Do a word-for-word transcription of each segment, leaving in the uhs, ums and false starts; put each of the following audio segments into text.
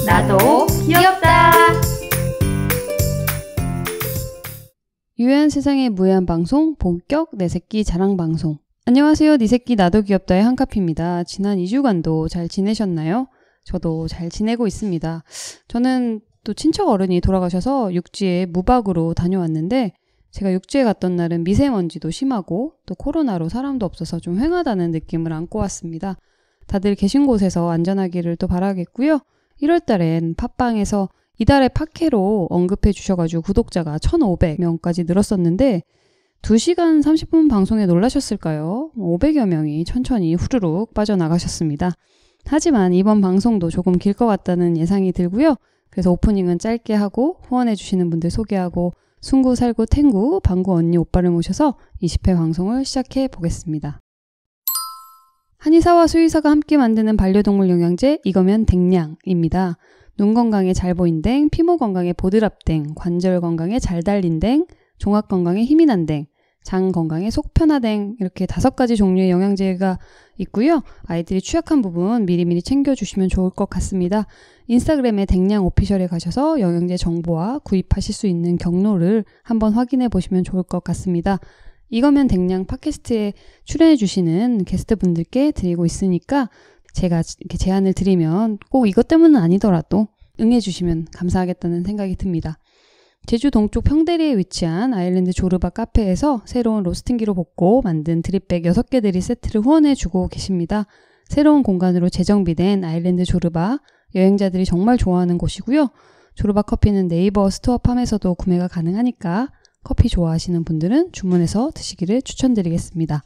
나도 귀엽다. 유해한 세상의 무해한 방송, 본격 내 새끼 자랑 방송. 안녕하세요. 네 새끼 나도 귀엽다의 한카피입니다. 지난 이 주간도 잘 지내셨나요? 저도 잘 지내고 있습니다. 저는 또 친척 어른이 돌아가셔서 육지에 무박으로 다녀왔는데 제가 육지에 갔던 날은 미세먼지도 심하고 또 코로나로 사람도 없어서 좀 휑하다는 느낌을 안고 왔습니다. 다들 계신 곳에서 안전하기를 또 바라겠고요. 일월 달엔 팟빵에서 이달의 팟캐로 언급해 주셔가지고 구독자가 천오백 명까지 늘었었는데 두 시간 삼십 분 방송에 놀라셨을까요? 오백여 명이 천천히 후루룩 빠져나가셨습니다. 하지만 이번 방송도 조금 길 것 같다는 예상이 들고요. 그래서 오프닝은 짧게 하고 후원해 주시는 분들 소개하고 순구, 살구, 탱구, 방구 언니, 오빠를 모셔서 이십 회 방송을 시작해 보겠습니다. 한의사와 수의사가 함께 만드는 반려동물 영양제 이거면 댕냥입니다. 눈 건강에 잘 보인댕, 피부 건강에 보드랍댕, 관절 건강에 잘 달린댕, 종합 건강에 힘이 난댕, 장 건강에 속 편하댕 이렇게 다섯 가지 종류의 영양제가 있고요. 아이들이 취약한 부분 미리미리 챙겨주시면 좋을 것 같습니다. 인스타그램에 댕냥 오피셜에 가셔서 영양제 정보와 구입하실 수 있는 경로를 한번 확인해 보시면 좋을 것 같습니다. 이거면 댕냥 팟캐스트에 출연해 주시는 게스트분들께 드리고 있으니까 제가 이렇게 제안을 드리면 꼭 이것 때문은 아니더라도 응해 주시면 감사하겠다는 생각이 듭니다. 제주 동쪽 평대리에 위치한 아일랜드 조르바 카페에서 새로운 로스팅기로 볶고 만든 드립백 여섯 개들이 세트를 후원해 주고 계십니다. 새로운 공간으로 재정비된 아일랜드 조르바, 여행자들이 정말 좋아하는 곳이고요. 조르바 커피는 네이버 스토어팜에서도 구매가 가능하니까 커피 좋아하시는 분들은 주문해서 드시기를 추천드리겠습니다.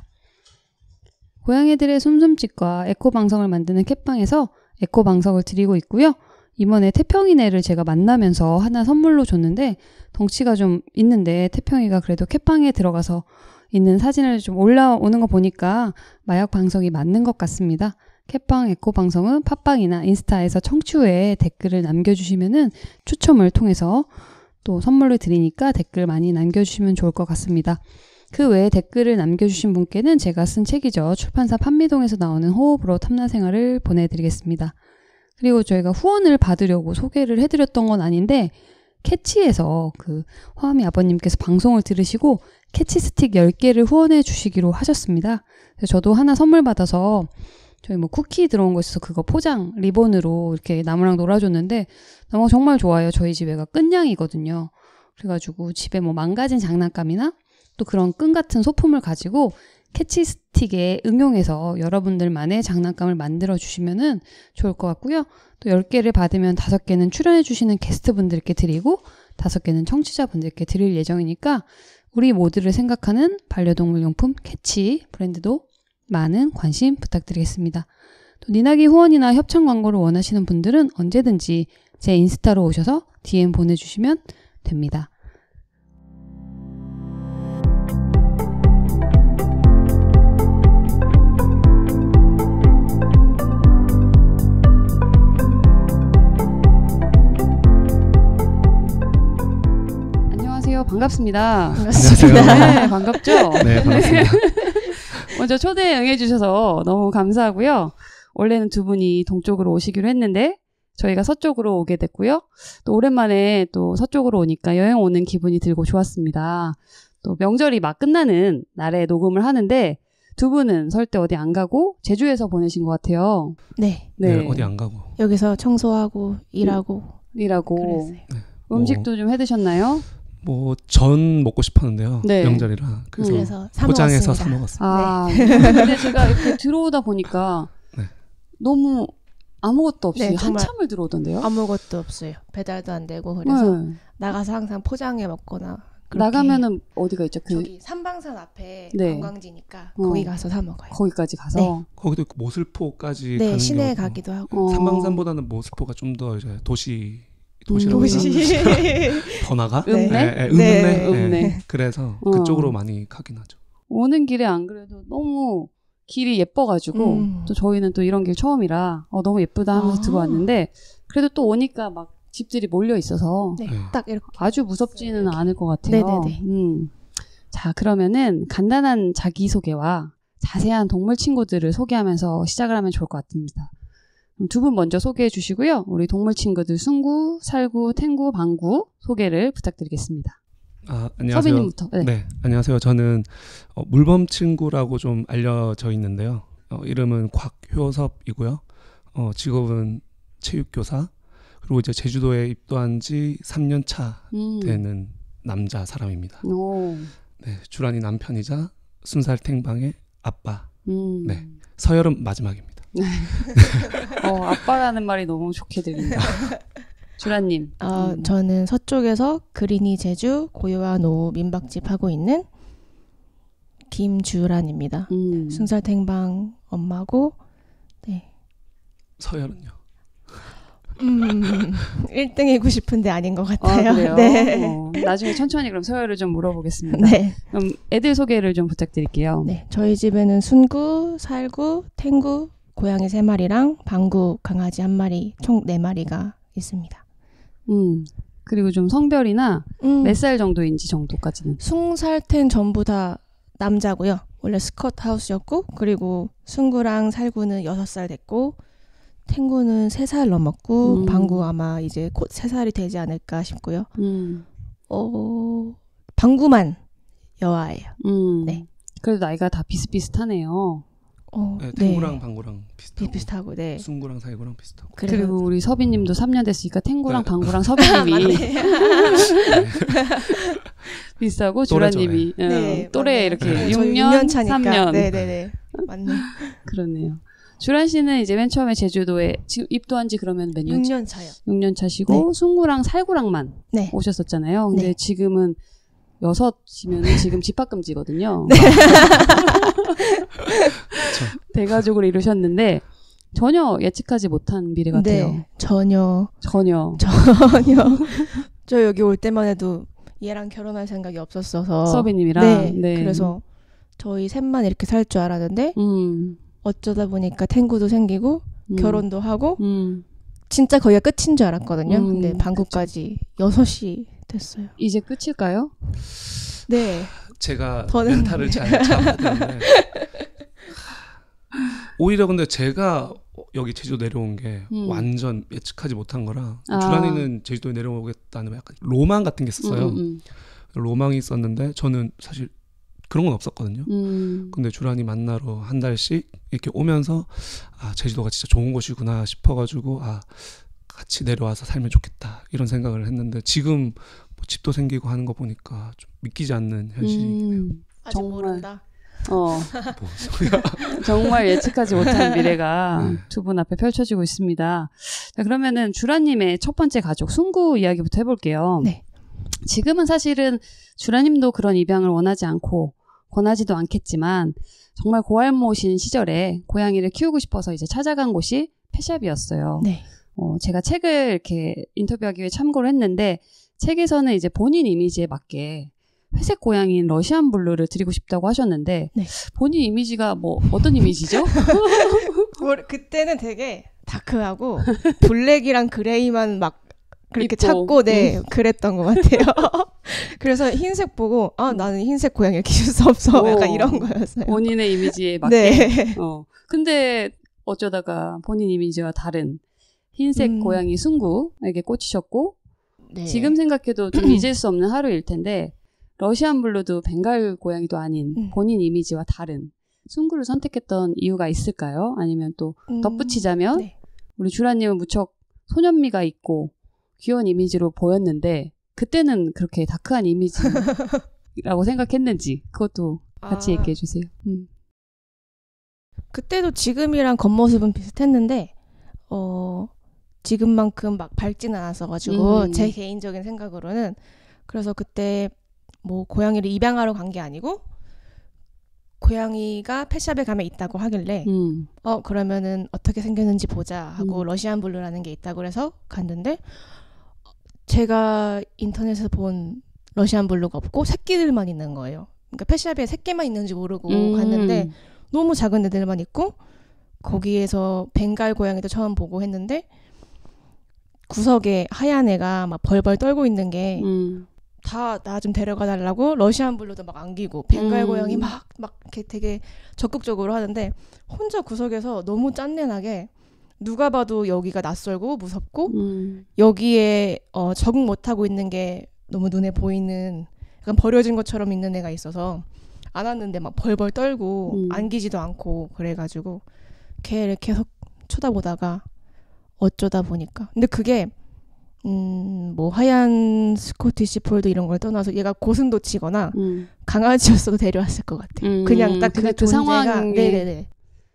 고양이들의 숨숨집과 에코방석을 만드는 캣방에서 에코방석을 드리고 있고요. 이번에 태평이네를 제가 만나면서 하나 선물로 줬는데 덩치가 좀 있는데 태평이가 그래도 캣방에 들어가서 있는 사진을 좀 올라오는 거 보니까 마약 방석이 맞는 것 같습니다. 캣방 에코 방송은 팟빵이나 인스타에서 청취 후에 댓글을 남겨주시면은 추첨을 통해서 또 선물을 드리니까 댓글 많이 남겨주시면 좋을 것 같습니다. 그 외에 댓글을 남겨주신 분께는 제가 쓴 책이죠. 출판사 판미동에서 나오는 호흡으로 탐나생활을 보내드리겠습니다. 그리고 저희가 후원을 받으려고 소개를 해드렸던 건 아닌데 캐치에서 그 화음이 아버님께서 방송을 들으시고 캐치 스틱 열 개를 후원해 주시기로 하셨습니다. 그래서 저도 하나 선물 받아서 저희 뭐 쿠키 들어온 거 있어서 그거 포장 리본으로 이렇게 나무랑 놀아줬는데 너무 정말 좋아요. 저희 집에가 끈냥이거든요. 그래가지고 집에 뭐 망가진 장난감이나 또 그런 끈 같은 소품을 가지고 캐치 스틱에 응용해서 여러분들만의 장난감을 만들어 주시면은 좋을 것 같고요. 또 열 개를 받으면 다섯 개는 출연해 주시는 게스트분들께 드리고 다섯 개는 청취자분들께 드릴 예정이니까 우리 모두를 생각하는 반려동물 용품 캐치 브랜드도 많은 관심 부탁드리겠습니다. 또 니나기 후원이나 협찬 광고를 원하시는 분들은 언제든지 제 인스타로 오셔서 디엠 보내주시면 됩니다. 반갑습니다. 반갑습니다. 네, 반갑죠? 네, 반갑습니다. 먼저 초대에 응해주셔서 너무 감사하고요. 원래는 두 분이 동쪽으로 오시기로 했는데 저희가 서쪽으로 오게 됐고요. 또 오랜만에 또 서쪽으로 오니까 여행 오는 기분이 들고 좋았습니다. 또 명절이 막 끝나는 날에 녹음을 하는데 두 분은 설때 어디 안 가고 제주에서 보내신 것 같아요. 네. 네, 네 어디 안 가고. 여기서 청소하고 일하고. 일하고. 그랬어요. 네, 음식도 뭐, 좀 해드셨나요? 뭐 전 먹고 싶었는데요. 네. 명절이라. 그래서, 그래서 사 포장해서 먹었습니다. 사 먹었어요. 아, 네. 근데 제가 이렇게 들어오다 보니까 네. 너무 아무것도 없이 네, 한참을 들어오던데요? 아무것도 없어요. 배달도 안 되고 그래서 네. 나가서 항상 포장해 먹거나 나가면은 어디가 있죠? 그 저기 삼방산 앞에 네. 관광지니까 어. 거기 가서 사 먹어요. 거기까지 가서 네. 거기도 있고 모슬포까지 네, 가는 시내에 경우도. 가기도 하고. 어. 삼방산보다는 모슬포가 좀 더 이제 도시 도시라고 음. 도시. 더 나가? 읍내? 네, 네, 네. 읍내. 읍내. 네. 그래서 어. 그쪽으로 많이 가긴 하죠. 오는 길에 안 그래도 너무 길이 예뻐가지고 음. 또 저희는 또 이런 길 처음이라 어, 너무 예쁘다 하면서 아. 들어왔는데 그래도 또 오니까 막 집들이 몰려 있어서 네, 네. 딱 이렇게. 아주 무섭지는 않을 것 같아요. 네네네. 음. 자, 그러면은 간단한 자기소개와 자세한 동물 친구들을 소개하면서 시작을 하면 좋을 것 같습니다. 두 분 먼저 소개해 주시고요. 우리 동물 친구들 순구, 살구, 탱구, 방구 소개를 부탁드리겠습니다. 아, 안녕하세요. 서비님부터. 네. 네, 안녕하세요. 저는 어, 물범 친구라고 좀 알려져 있는데요. 어, 이름은 곽효섭이고요. 어, 직업은 체육교사. 그리고 이제 제주도에 입도한 지 삼 년 차 음. 되는 남자 사람입니다. 오. 네, 주란이 남편이자 순살 탱방의 아빠. 음. 네. 서열은 마지막입니다. 어, 아빠라는 말이 너무 좋게 들린다. 주라님. 어, 음. 저는 서쪽에서 그린이 제주 고요와 노후 민박집 하고 있는 김주란입니다. 음. 순살탱방 엄마고 네. 서열은요? 음, 일 등이고 싶은데 아닌 것 같아요. 아, 그래요? 네. 어, 나중에 천천히 그럼 서열을 좀 물어보겠습니다. 네. 그럼 애들 소개를 좀 부탁드릴게요. 네. 저희 집에는 순구, 살구, 탱구, 고양이 세 마리랑 방구 강아지 한 마리, 총 네 마리가 있습니다. 음. 그리고 좀 성별이나 음, 몇 살 정도인지 정도까지는. 숭살탱 전부 다 남자고요. 원래 스컷 하우스였고, 그리고 순구랑 살구는 여섯 살 됐고, 탱구는 세 살 넘었고, 음. 방구 아마 이제 곧 세 살이 되지 않을까 싶고요. 음. 어, 방구만 여아예요. 음. 네. 그래도 나이가 다 비슷비슷하네요. 어, 네, 탱구랑 방구랑 비슷하고 비슷하고, 네. 순구랑 살구랑 비슷하고. 그래서- 그리고 우리 서비님도 삼 년 됐으니까 탱구랑 네. 방구랑 서비님이 맞네. 비슷하고 또래죠, 주라님이 어, 네, 또래 맞네. 이렇게 네, 육 저희 년, 육 년 차니까. 삼 년 네네네. 맞네. 그렇네요. 주란 씨는 이제 맨 처음에 제주도에 지금 입도한 지 그러면 몇 년? 육 년 차요. 육 년 차시고 순구랑 살구랑만 네. 오셨었잖아요. 근데 네. 지금은 여섯이면 지금 집합금지거든요. 네. 대가족을 이루셨는데 전혀 예측하지 못한 미래 같아요. 네. 전혀. 전혀. 전혀. 저 여기 올 때만 해도 얘랑 결혼할 생각이 없었어서. 서비님이랑. 네. 네. 그래서 저희 셋만 이렇게 살 줄 알았는데 음, 어쩌다 보니까 탱구도 생기고 음, 결혼도 하고 음, 진짜 거기가 끝인 줄 알았거든요. 음, 근데 방구까지 여섯이 됐어요. 이제 끝일까요? 네. 제가 더는- 멘탈을 잘 잡아야 되는데 오히려 근데 제가 여기 제주도 내려온 게 음. 완전 예측하지 못한 거라 아. 주란이는 제주도에 내려오겠다는 약간 로망 같은 게 있었어요. 음, 음, 로망이 있었는데 저는 사실 그런 건 없었거든요. 음. 근데 주란이 만나러 한 달씩 이렇게 오면서 아 제주도가 진짜 좋은 곳이구나 싶어가지고 아 같이 내려와서 살면 좋겠다 이런 생각을 했는데 지금 뭐 집도 생기고 하는 거 보니까 좀 믿기지 않는 현실이네요. 음, 아직 정말. 모른다. 어, 뭐 소리야. 정말 예측하지 못한 미래가 네. 두 분 앞에 펼쳐지고 있습니다. 자, 그러면은 주라님의 첫 번째 가족 순구 이야기부터 해볼게요. 네. 지금은 사실은 주라님도 그런 입양을 원하지 않고 권하지도 않겠지만 정말 고알못인 시절에 고양이를 키우고 싶어서 이제 찾아간 곳이 펫샵이었어요. 네. 어, 제가 책을 이렇게 인터뷰하기 위해 참고를 했는데 책에서는 이제 본인 이미지에 맞게 회색 고양이인 러시안 블루를 드리고 싶다고 하셨는데 네. 본인 이미지가 뭐 어떤 이미지죠? 뭘- 그때는 되게 다크하고 블랙이랑 그레이만 막 그렇게 입고. 찾고 네 그랬던 것 같아요. 그래서 흰색 보고 아 나는 흰색 고양이를 키울 수 없어. 오. 약간 이런 거였어요. 본인의 이미지에 맞게. 네. 어. 근데 어쩌다가 본인 이미지와 다른 흰색 음. 고양이 순구에게 꽂히셨고 네. 지금 생각해도 좀 잊을 수 없는 하루일 텐데 러시안 블루도 벵갈 고양이도 아닌 음. 본인 이미지와 다른 순구를 선택했던 이유가 있을까요? 아니면 또 음, 덧붙이자면 네. 우리 주라님은 무척 소년미가 있고 귀여운 이미지로 보였는데 그때는 그렇게 다크한 이미지라고 생각했는지 그것도 같이 아, 얘기해 주세요. 음. 그때도 지금이랑 겉모습은 비슷했는데 어 지금만큼 막 밝지는 않았어가지고 음. 제 개인적인 생각으로는 그래서 그때 뭐 고양이를 입양하러 간 게 아니고 고양이가 펫샵에 가면 있다고 하길래 음. 어 그러면은 어떻게 생겼는지 보자 하고 음. 러시안 블루라는 게 있다고 그래서 갔는데 제가 인터넷에서 본 러시안 블루가 없고 새끼들만 있는 거예요. 그러니까 펫샵에 새끼만 있는지 모르고 음. 갔는데 너무 작은 애들만 있고 거기에서 벵갈 고양이도 처음 보고 했는데 구석에 하얀 애가 막 벌벌 떨고 있는 게 음. 다 나 좀 데려가 달라고 러시안 블루도 막 안기고 벵갈 음. 고양이 막 막 이렇게 되게 적극적으로 하는데 혼자 구석에서 너무 짠내나게 누가 봐도 여기가 낯설고 무섭고 음. 여기에 어, 적응 못하고 있는 게 너무 눈에 보이는 약간 버려진 것처럼 있는 애가 있어서 안았는데 막 벌벌 떨고 음. 안기지도 않고 그래가지고 걔를 계속 쳐다보다가 어쩌다 보니까 근데 그게 음, 뭐 하얀 스코티시 폴드 이런 걸 떠나서 얘가 고슴도치거나 음. 강아지였어도 데려왔을 것 같아요. 음. 그냥 딱 그 그냥 그 존재가 상황에 네네네.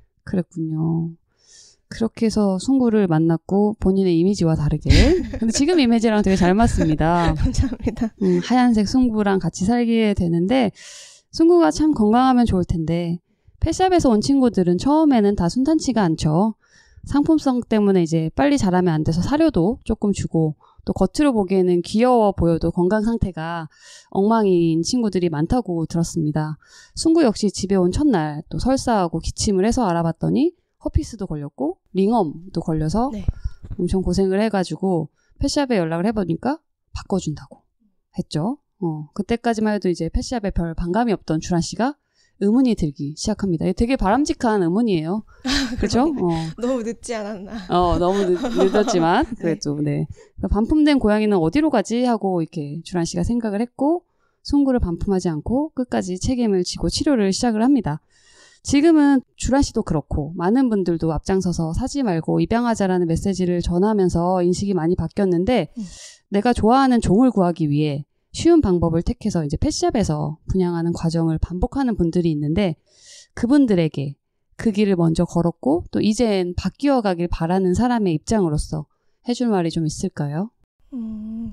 그랬군요. 그렇게 해서 순구를 만났고 본인의 이미지와 다르게. 근데 지금 이미지랑 되게 잘 맞습니다. 감사합니다. 음, 하얀색 순구랑 같이 살게 되는데 순구가 참 건강하면 좋을 텐데 펫샵에서 온 친구들은 처음에는 다 순탄치가 않죠. 상품성 때문에 이제 빨리 자라면 안 돼서 사료도 조금 주고 또 겉으로 보기에는 귀여워 보여도 건강 상태가 엉망인 친구들이 많다고 들었습니다. 순구 역시 집에 온 첫날 또 설사하고 기침을 해서 알아봤더니 허피스도 걸렸고 링엄도 걸려서 네. 엄청 고생을 해가지고 펫샵에 연락을 해보니까 바꿔준다고 했죠. 어, 그때까지만 해도 이제 펫샵에 별 반감이 없던 주란 씨가 의문이 들기 시작합니다. 되게 바람직한 의문이에요. 그렇죠? 어. 너무 늦지 않았나. 어, 너무 늦, 늦었지만 그래도 네. 반품된 고양이는 어디로 가지 하고 이렇게 주란 씨가 생각을 했고 순구를 반품하지 않고 끝까지 책임을 지고 치료를 시작을 합니다. 지금은 주란 씨도 그렇고 많은 분들도 앞장서서 사지 말고 입양하자라는 메시지를 전하면서 인식이 많이 바뀌었는데 음. 내가 좋아하는 종을 구하기 위해 쉬운 방법을 택해서 이제 펫샵에서 분양하는 과정을 반복하는 분들이 있는데 그분들에게 그 길을 먼저 걸었고 또 이젠 바뀌어 가길 바라는 사람의 입장으로서 해줄 말이 좀 있을까요? 음,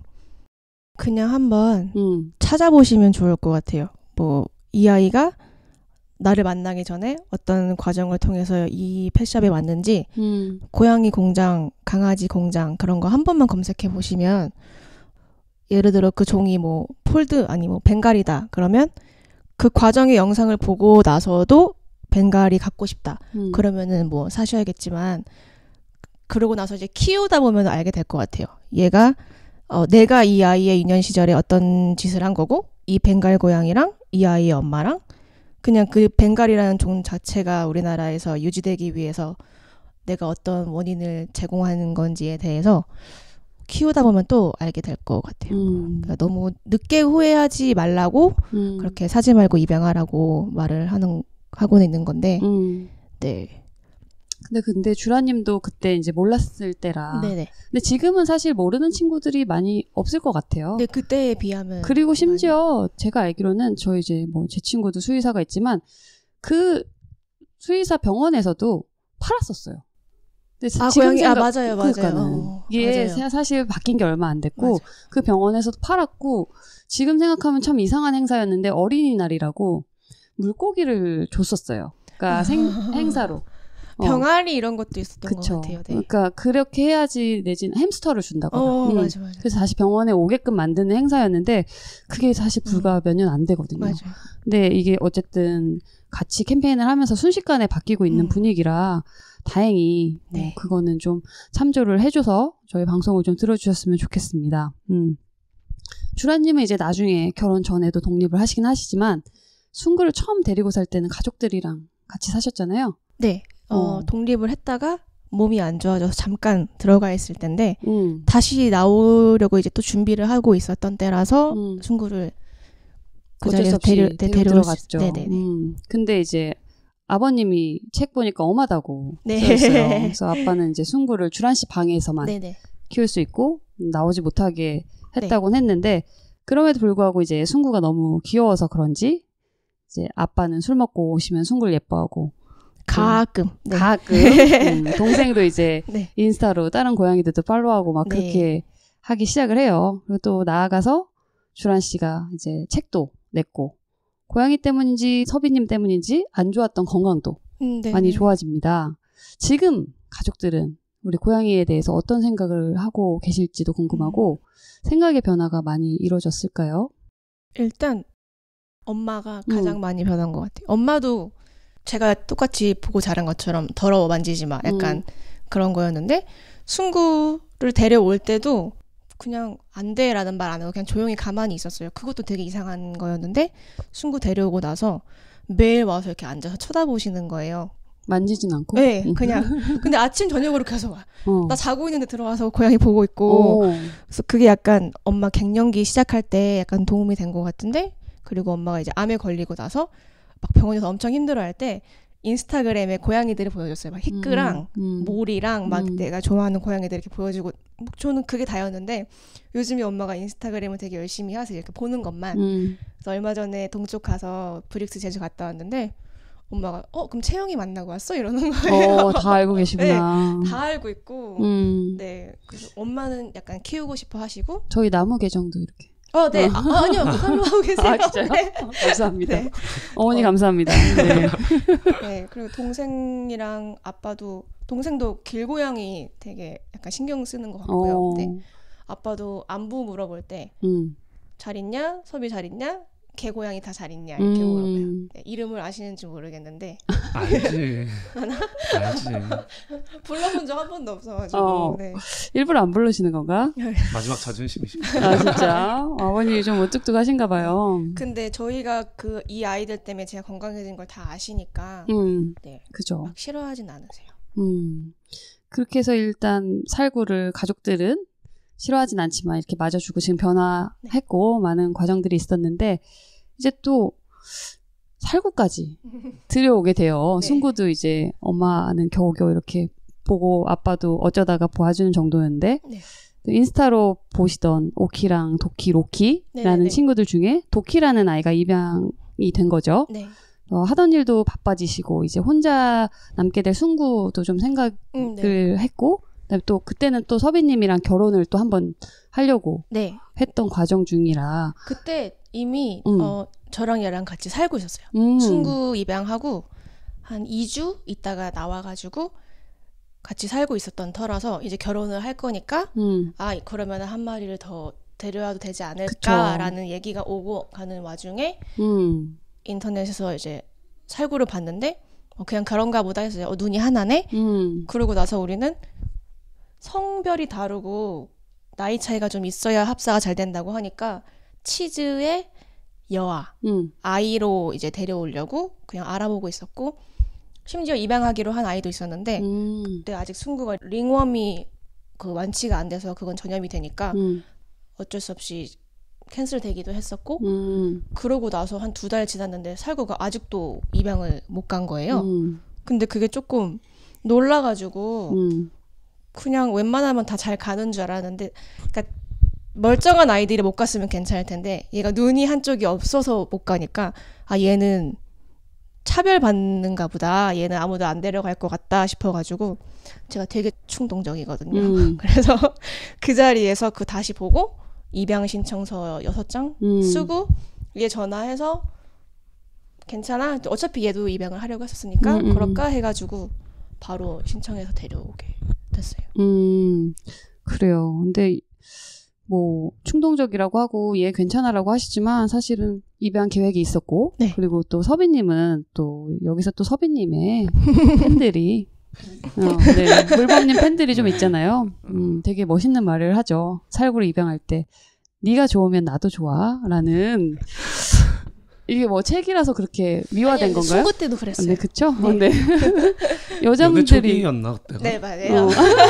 그냥 한번 음. 찾아보시면 좋을 것 같아요. 뭐 이 아이가 나를 만나기 전에 어떤 과정을 통해서 이 펫샵에 왔는지 음. 고양이 공장, 강아지 공장 그런 거 한 번만 검색해 보시면 예를 들어 그 종이 뭐 폴드 아니 뭐 벵갈이다 그러면 그 과정의 영상을 보고 나서도 벵갈이 갖고 싶다 음. 그러면은 뭐 사셔야겠지만 그러고 나서 이제 키우다 보면 알게 될 것 같아요. 얘가 어, 내가 이 아이의 유년 시절에 어떤 짓을 한 거고 이 벵갈 고양이랑 이 아이의 엄마랑 그냥 그 벵갈이라는 종 자체가 우리나라에서 유지되기 위해서 내가 어떤 원인을 제공하는 건지에 대해서 키우다 보면 또 알게 될 것 같아요. 음. 그러니까 너무 늦게 후회하지 말라고 음. 그렇게 사지 말고 입양하라고 말을 하는 하고는 있는 건데, 음. 네. 근데 근데 주라님도 그때 이제 몰랐을 때라. 네네. 근데 지금은 사실 모르는 친구들이 많이 없을 것 같아요. 네, 그때에 비하면. 그리고 심지어 제가 알기로는 저 이제 뭐 제 친구도 수의사가 있지만 그 수의사 병원에서도 팔았었어요. 근데 아, 지금 고양이, 생각, 아, 맞아요, 맞아요. 그러니까는 어, 이게 맞아요. 사실 바뀐 게 얼마 안 됐고 맞아. 그 병원에서도 팔았고 지금 생각하면 참 이상한 행사였는데 어린이날이라고 물고기를 줬었어요. 그러니까 생, 행사로. 어. 병아리 이런 것도 있었던 그쵸. 것 같아요. 네. 그러니까 그렇게 해야지 내지는 햄스터를 준다거나. 어, 음. 맞아, 맞아. 그래서 다시 병원에 오게끔 만드는 행사였는데 그게 사실 불과 음. 몇 년 안 되거든요. 맞아요. 근데 이게 어쨌든 같이 캠페인을 하면서 순식간에 바뀌고 있는 음. 분위기라 다행히 뭐 네. 그거는 좀 참조를 해줘서 저희 방송을 좀 들어주셨으면 좋겠습니다. 음. 주라님은 이제 나중에 결혼 전에도 독립을 하시긴 하시지만 순구를 처음 데리고 살 때는 가족들이랑 같이 사셨잖아요. 네. 어, 어. 독립을 했다가 몸이 안 좋아져서 잠깐 들어가 있을 텐데 음. 다시 나오려고 이제 또 준비를 하고 있었던 때라서 음. 순구를 그 어쩔 수 자리에서 없이 데려, 데리고 네, 데려올 수 들어갔죠. 네네. 음. 근데 이제 아버님이 책 보니까 엄하다고 네. 써있어요. 그래서 아빠는 이제 순구를 주란 씨 방에서만 네네. 키울 수 있고 음, 나오지 못하게 했다고는 했는데 그럼에도 불구하고 이제 순구가 너무 귀여워서 그런지 이제 아빠는 술 먹고 오시면 순구를 예뻐하고 가끔. 네. 가끔 음, 동생도 이제 네. 인스타로 다른 고양이들도 팔로우하고 막 네. 그렇게 하기 시작을 해요. 그리고 또 나아가서 주란 씨가 이제 책도 냈고 고양이 때문인지 서비님 때문인지 안 좋았던 건강도 음, 네. 많이 좋아집니다. 지금 가족들은 우리 고양이에 대해서 어떤 생각을 하고 계실지도 궁금하고 음. 생각의 변화가 많이 이루어졌을까요? 일단 엄마가 가장 음. 많이 변한 것 같아요. 엄마도 제가 똑같이 보고 자란 것처럼 더러워 만지지 마 약간 음. 그런 거였는데 순구를 데려올 때도 그냥 안 돼라는 말 안 하고 그냥 조용히 가만히 있었어요. 그것도 되게 이상한 거였는데 순구 데려오고 나서 매일 와서 이렇게 앉아서 쳐다보시는 거예요. 만지진 않고? 네, 응. 그냥. 근데 아침 저녁으로 계속 와. 어. 나 자고 있는데 들어와서 고양이 보고 있고. 오. 그래서 그게 약간 엄마 갱년기 시작할 때 약간 도움이 된 것 같은데, 그리고 엄마가 이제 암에 걸리고 나서 막 병원에서 엄청 힘들어할 때 인스타그램에 고양이들을 보여줬어요. 막 히크랑 음, 음. 모리랑 막 음. 내가 좋아하는 고양이들 이렇게 보여주고, 뭐 저는 그게 다였는데 요즘에 엄마가 인스타그램을 되게 열심히 하세요. 이렇게 보는 것만. 음. 그래서 얼마 전에 동쪽 가서 브릭스 제주 갔다 왔는데 엄마가 어 그럼 채영이 만나고 왔어? 이러는 거예요. 어, 다 알고 계시구나. 다 알고 있고. 음. 네. 그래서 엄마는 약간 키우고 싶어 하시고. 저희 나무 계정도 이렇게. 어, 네. 아, 아, 아니요. 팔로우하고 계세요. 아, 진짜요? 네. 감사합니다. 네. 어머니 어. 감사합니다. 네. 네. 그리고 동생이랑 아빠도, 동생도 길고양이 되게 약간 신경 쓰는 것 같고요. 어. 네. 아빠도 안부 물어볼 때 음. 잘 있냐? 섭이 잘 있냐? 개 고양이 다 잘 있냐? 이렇게 물어봐요. 음. 네, 이름을 아시는지 모르겠는데 알지. 알지. 불러본 적 한 번도 없어가지고. 어. 네. 일부러 안 부르시는 건가? 마지막 자존심이시. 아, 진짜? 아버님이 좀 무뚝뚝하신가 봐요. 근데 저희가 그 이 아이들 때문에 제가 건강해진 걸 다 아시니까 음. 네. 그죠. 막 싫어하진 않으세요. 음. 그렇게 해서 일단 살구를 가족들은 싫어하진 않지만 이렇게 맞아주고 지금 변화했고 많은 과정들이 있었는데 이제 또 살구까지 들여오게 돼요. 네. 순구도 이제 엄마는 겨우겨우 이렇게 보고 아빠도 어쩌다가 봐주는 정도였는데 네. 또 인스타로 보시던 오키랑 도키, 로키라는 네네네. 친구들 중에 도키라는 아이가 입양이 된 거죠. 네. 어, 하던 일도 바빠지시고 이제 혼자 남게 될 순구도 좀 생각을 음, 네. 했고 그다음에 또 그때는 또 서비님이랑 결혼을 또 한번 하려고 네. 했던 과정 중이라 그때 이미 음. 어, 저랑 얘랑 같이 살고 있었어요. 음. 순구 입양하고 한 이 주 있다가 나와가지고 같이 살고 있었던 터라서 이제 결혼을 할 거니까 음. 아 그러면 한 마리를 더 데려와도 되지 않을까라는 얘기가 오고 가는 와중에 음. 인터넷에서 이제 살구를 봤는데 어, 그냥 그런가 보다 해서 어, 눈이 하나네? 음. 그러고 나서 우리는 성별이 다르고 나이 차이가 좀 있어야 합사가 잘 된다고 하니까 치즈의 여아 음. 아이로 이제 데려오려고 그냥 알아보고 있었고 심지어 입양하기로 한 아이도 있었는데 음. 그때 아직 순구가 링웜이 그 완치가 안 돼서 그건 전염이 되니까 음. 어쩔 수 없이 캔슬되기도 했었고 음. 그러고 나서 한 두 달 지났는데 살구가 아직도 입양을 못 간 거예요. 음. 근데 그게 조금 놀라가지고 음. 그냥 웬만하면 다 잘 가는 줄 알았는데 그러니까 멀쩡한 아이들이 못 갔으면 괜찮을 텐데 얘가 눈이 한쪽이 없어서 못 가니까 아 얘는 차별받는가 보다. 얘는 아무도 안 데려갈 것 같다 싶어가지고 제가 되게 충동적이거든요. 음. 그래서 그 자리에서 그 다시 보고 입양 신청서 여섯 장 음. 쓰고 얘 전화해서 괜찮아? 어차피 얘도 입양을 하려고 했었으니까 음, 음. 그럴까 해가지고 바로 신청해서 데려오게 됐어요. 음. 그래요. 근데 뭐 충동적이라고 하고 얘 괜찮아라고 하시지만 사실은 입양 계획이 있었고 네. 그리고 또 서비님은 또 여기서 또 서비님의 팬들이 어, 네. 물범님 팬들이 좀 있잖아요. 음, 되게 멋있는 말을 하죠. 살구를 입양할 때 네가 좋으면 나도 좋아라는 이게 뭐 책이라서 그렇게 미화된 아니, 건가요? 순구 때도 그랬어요. 네, 그쵸? 네. 어, 네. 연애 여자분들이 초기였나 그때가? 네, 맞아요. 어.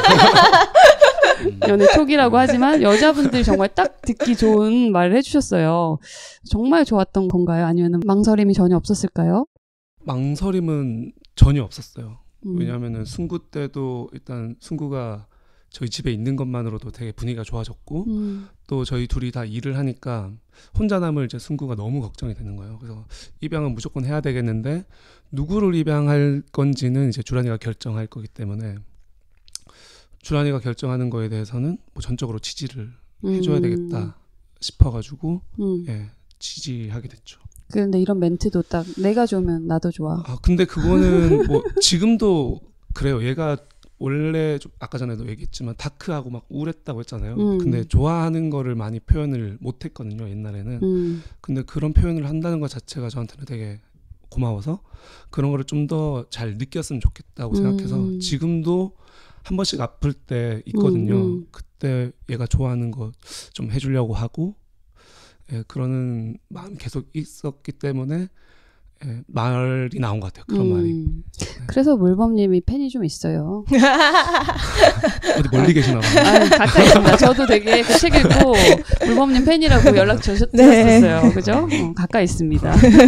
연애 초기라고 하지만 여자분들이 정말 딱 듣기 좋은 말을 해주셨어요. 정말 좋았던 건가요? 아니면 망설임이 전혀 없었을까요? 망설임은 전혀 없었어요. 음. 왜냐하면은 순구 때도 일단 순구가 저희 집에 있는 것만으로도 되게 분위기가 좋아졌고 음. 또 저희 둘이 다 일을 하니까 혼자 남을 이제 순구가 너무 걱정이 되는 거예요. 그래서 입양은 무조건 해야 되겠는데 누구를 입양할 건지는 이제 주란이가 결정할 거기 때문에 주란이가 결정하는 거에 대해서는 뭐 전적으로 지지를 해줘야 음. 되겠다 싶어가지고 음. 예, 지지하게 됐죠. 그런데 이런 멘트도 딱 내가 좋으면 나도 좋아. 아 근데 그거는 뭐 지금도 그래요. 얘가 원래 좀 아까 전에도 얘기했지만 다크하고 막 우울했다고 했잖아요. 음. 근데 좋아하는 거를 많이 표현을 못했거든요 옛날에는. 음. 근데 그런 표현을 한다는 것 자체가 저한테는 되게 고마워서 그런 거를 좀 더 잘 느꼈으면 좋겠다고 생각해서 음. 지금도 한 번씩 아플 때 있거든요. 음, 음. 그때 얘가 좋아하는 거 좀 해주려고 하고 예, 그러는 마음이 계속 있었기 때문에 예, 말이 나온 것 같아요. 그런 음. 말이. 그래서 물범님이 팬이 좀 있어요. 어디 멀리 계시나 봐요. 아, 가까이 있습니다. 저도 되게 그 책 읽고 물범님 팬이라고 연락 주셨, 네. 주셨었어요. 그죠? 어, 가까이 있습니다.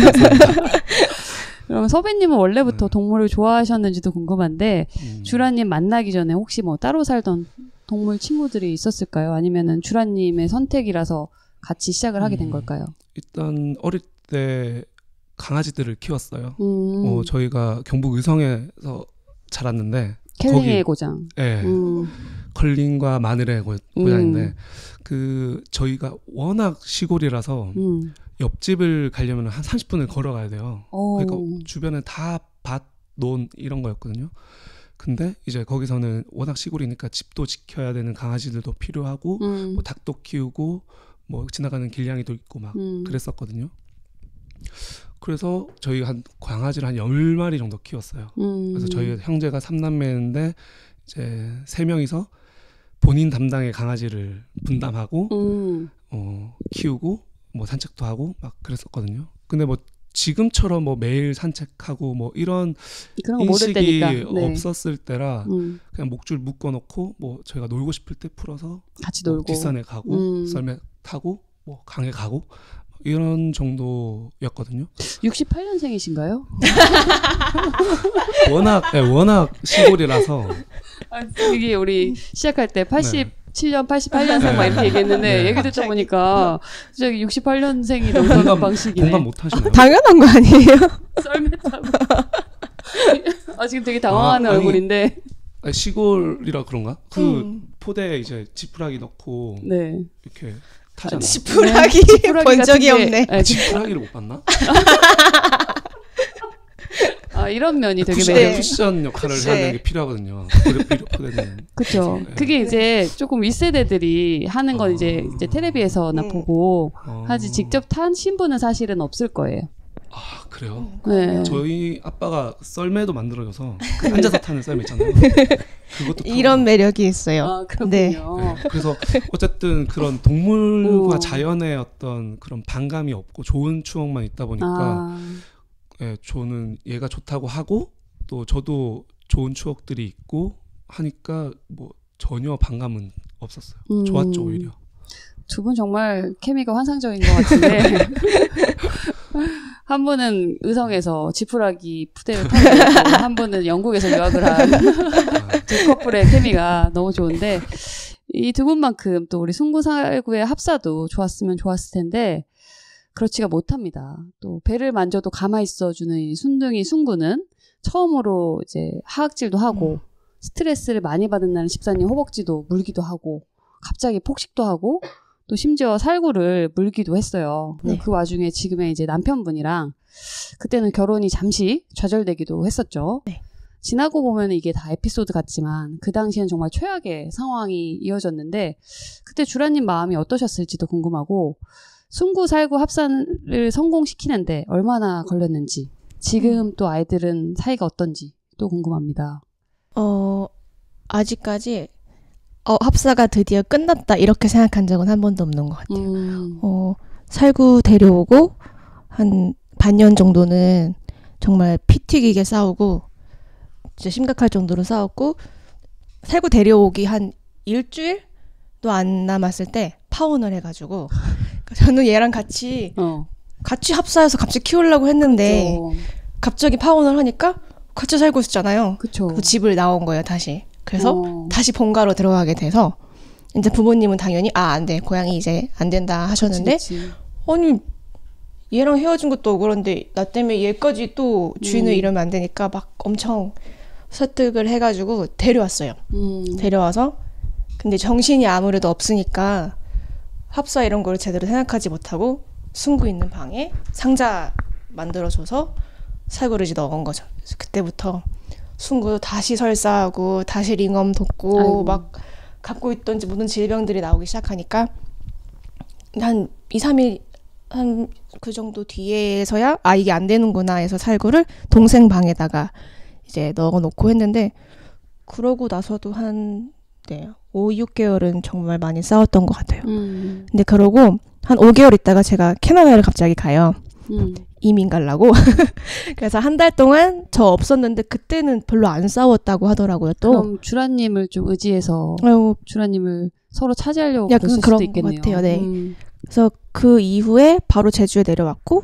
그럼 서배님은 원래부터 네. 동물을 좋아하셨는지도 궁금한데 음. 주라님 만나기 전에 혹시 뭐 따로 살던 동물 친구들이 있었을까요? 아니면은 주라님의 선택이라서 같이 시작을 하게 된 음. 걸까요? 일단 어릴 때 강아지들을 키웠어요. 음, 어, 저희가 경북 의성에서 자랐는데 켈링의 거기- 고장. 예, 음, 컬링과 마늘의 고, 고향인데 음. 그 저희가 워낙 시골이라서 음. 옆집을 가려면 한 삼십 분을 걸어가야 돼요. 오. 그러니까 주변에 다 밭, 논 이런 거였거든요. 근데 이제 거기서는 워낙 시골이니까 집도 지켜야 되는 강아지들도 필요하고 음. 뭐 닭도 키우고 뭐 지나가는 길냥이도 있고 막 음. 그랬었거든요. 그래서 저희 한 강아지를 한 열 마리 정도 키웠어요. 음. 그래서 저희 형제가 삼남매인데 이제 세 명이서 본인 담당의 강아지를 분담하고 음. 어, 키우고 뭐 산책도 하고 막 그랬었거든요. 근데 뭐 지금처럼 뭐 매일 산책하고 뭐 이런 그런 거 모를 인식이 때니까. 네. 없었을 때라 음. 그냥 목줄 묶어놓고 뭐 저희가 놀고 싶을 때 풀어서 같이 뭐 놀고. 뒷산에 가고 음. 썰매 타고 뭐 강에 가고 이런 정도였거든요. 육십팔 년생이신가요? 워낙 네, 워낙 시골이라서 이게 우리 시작할 때 팔십칠 년, 팔십팔 년생 막 네. 이렇게 얘기했는데 네. 얘기 듣다 보니까 갑자기 육십팔 년생이 넘는 공감, 방식이네. 공감 못 하시나요? 당연한 거 아니에요? 썰매 타고. 아 지금 되게 당황하는 아, 아니, 얼굴인데. 아니, 시골이라 그런가? 그 음. 포대에 이제 지푸라기 넣고 네. 이렇게 타잖아. 지푸라기 지푸라기 본 같은 적이 게- 없네. 네, 지- 지푸라기를 못 봤나? 아 이런 면이 되게 쿠션, 매력. 쿠션 역할을 네. 해야 되는 게 필요하거든요. 포대, 포대는. 그렇죠. 네. 그게 이제 조금 윗세대들이 하는 건 어. 이제 이제 텔레비에서나 음. 보고 어. 하지 직접 탄 신분은 사실은 없을 거예요. 아 그래요? 네. 저희 아빠가 썰매도 만들어줘서 그 앉아서 타는 썰매 있잖아요. 그것도 타고. 이런 매력이 있어요. 아 그렇군요. 네. 네, 그래서 어쨌든 그런 동물과 오. 자연의 어떤 그런 반감이 없고 좋은 추억만 있다 보니까 아, 예, 저는 얘가 좋다고 하고 또 저도 좋은 추억들이 있고 하니까 뭐 전혀 반감은 없었어요. 음. 좋았죠 오히려. 두 분 정말 케미가 환상적인 것 같은데 한 분은 의성에서 지푸라기 푸대를 타고 있고 한 분은 영국에서 유학을 한 두 아, 커플의 케미가 너무 좋은데 이 두 분만큼 또 우리 순구살구의 합사도 좋았으면 좋았을 텐데 그렇지가 못합니다. 또 배를 만져도 가만히 있어주는 이 순둥이 순구는 처음으로 이제 하악질도 하고 스트레스를 많이 받은 날 집사님 허벅지도 물기도 하고 갑자기 폭식도 하고 또 심지어 살구를 물기도 했어요. 네. 그 와중에 지금의 이제 남편분이랑 그때는 결혼이 잠시 좌절되기도 했었죠. 네. 지나고 보면 이게 다 에피소드 같지만 그 당시엔 정말 최악의 상황이 이어졌는데 그때 주라님 마음이 어떠셨을지도 궁금하고 순구 살구 합산을 성공시키는데 얼마나 걸렸는지 지금 또 아이들은 사이가 어떤지 또 궁금합니다. 어, 아직까지 어, 합사가 드디어 끝났다 이렇게 생각한 적은 한 번도 없는 것 같아요. 음, 어, 살구 데려오고 한 반년 정도는 정말 피 튀기게 싸우고 진짜 심각할 정도로 싸웠고 살구 데려오기 한 일주일도 안 남았을 때 파혼을 해가지고 저는 얘랑 같이 어, 같이 합사해서 같이 키우려고 했는데 어, 갑자기 파혼을 하니까 같이 살고 있었잖아요. 그쵸. 그 집을 나온 거예요 다시. 그래서 어, 다시 본가로 들어가게 돼서 이제 부모님은 당연히 아, 안 돼. 고양이 이제 안 된다 하셨는데 그치, 그치. 아니 얘랑 헤어진 것도 억울한데 나 때문에 얘까지 또 주인을 음. 잃으면 안 되니까 막 엄청 설득을 해가지고 데려왔어요. 음, 데려와서 근데 정신이 아무래도 없으니까 합사 이런 걸 제대로 생각하지 못하고 순구 있는 방에 상자 만들어줘서 살구를 이제 넣은 거죠. 그래서 그때부터 순구 다시 설사하고 다시 링엄 돋고 아이고. 막 갖고 있던 모든 질병들이 나오기 시작하니까 한 이, 삼 일 한 그 정도 뒤에서야 아 이게 안 되는구나 해서 살구를 동생 방에다가 이제 넣어놓고 했는데 그러고 나서도 한 네, 오, 육 개월은 정말 많이 싸웠던 것 같아요. 음, 근데 그러고 한 오 개월 있다가 제가 캐나다를 갑자기 가요. 음, 이민 가려고. 그래서 한 달 동안 저 없었는데 그때는 별로 안 싸웠다고 하더라고요. 또. 그럼 주라님을 좀 의지해서 아유, 주라님을 서로 차지하려고 약간 그랬을 그런 수도 것 있겠네요. 같아요. 네. 음. 그래서 그 이후에 바로 제주에 내려왔고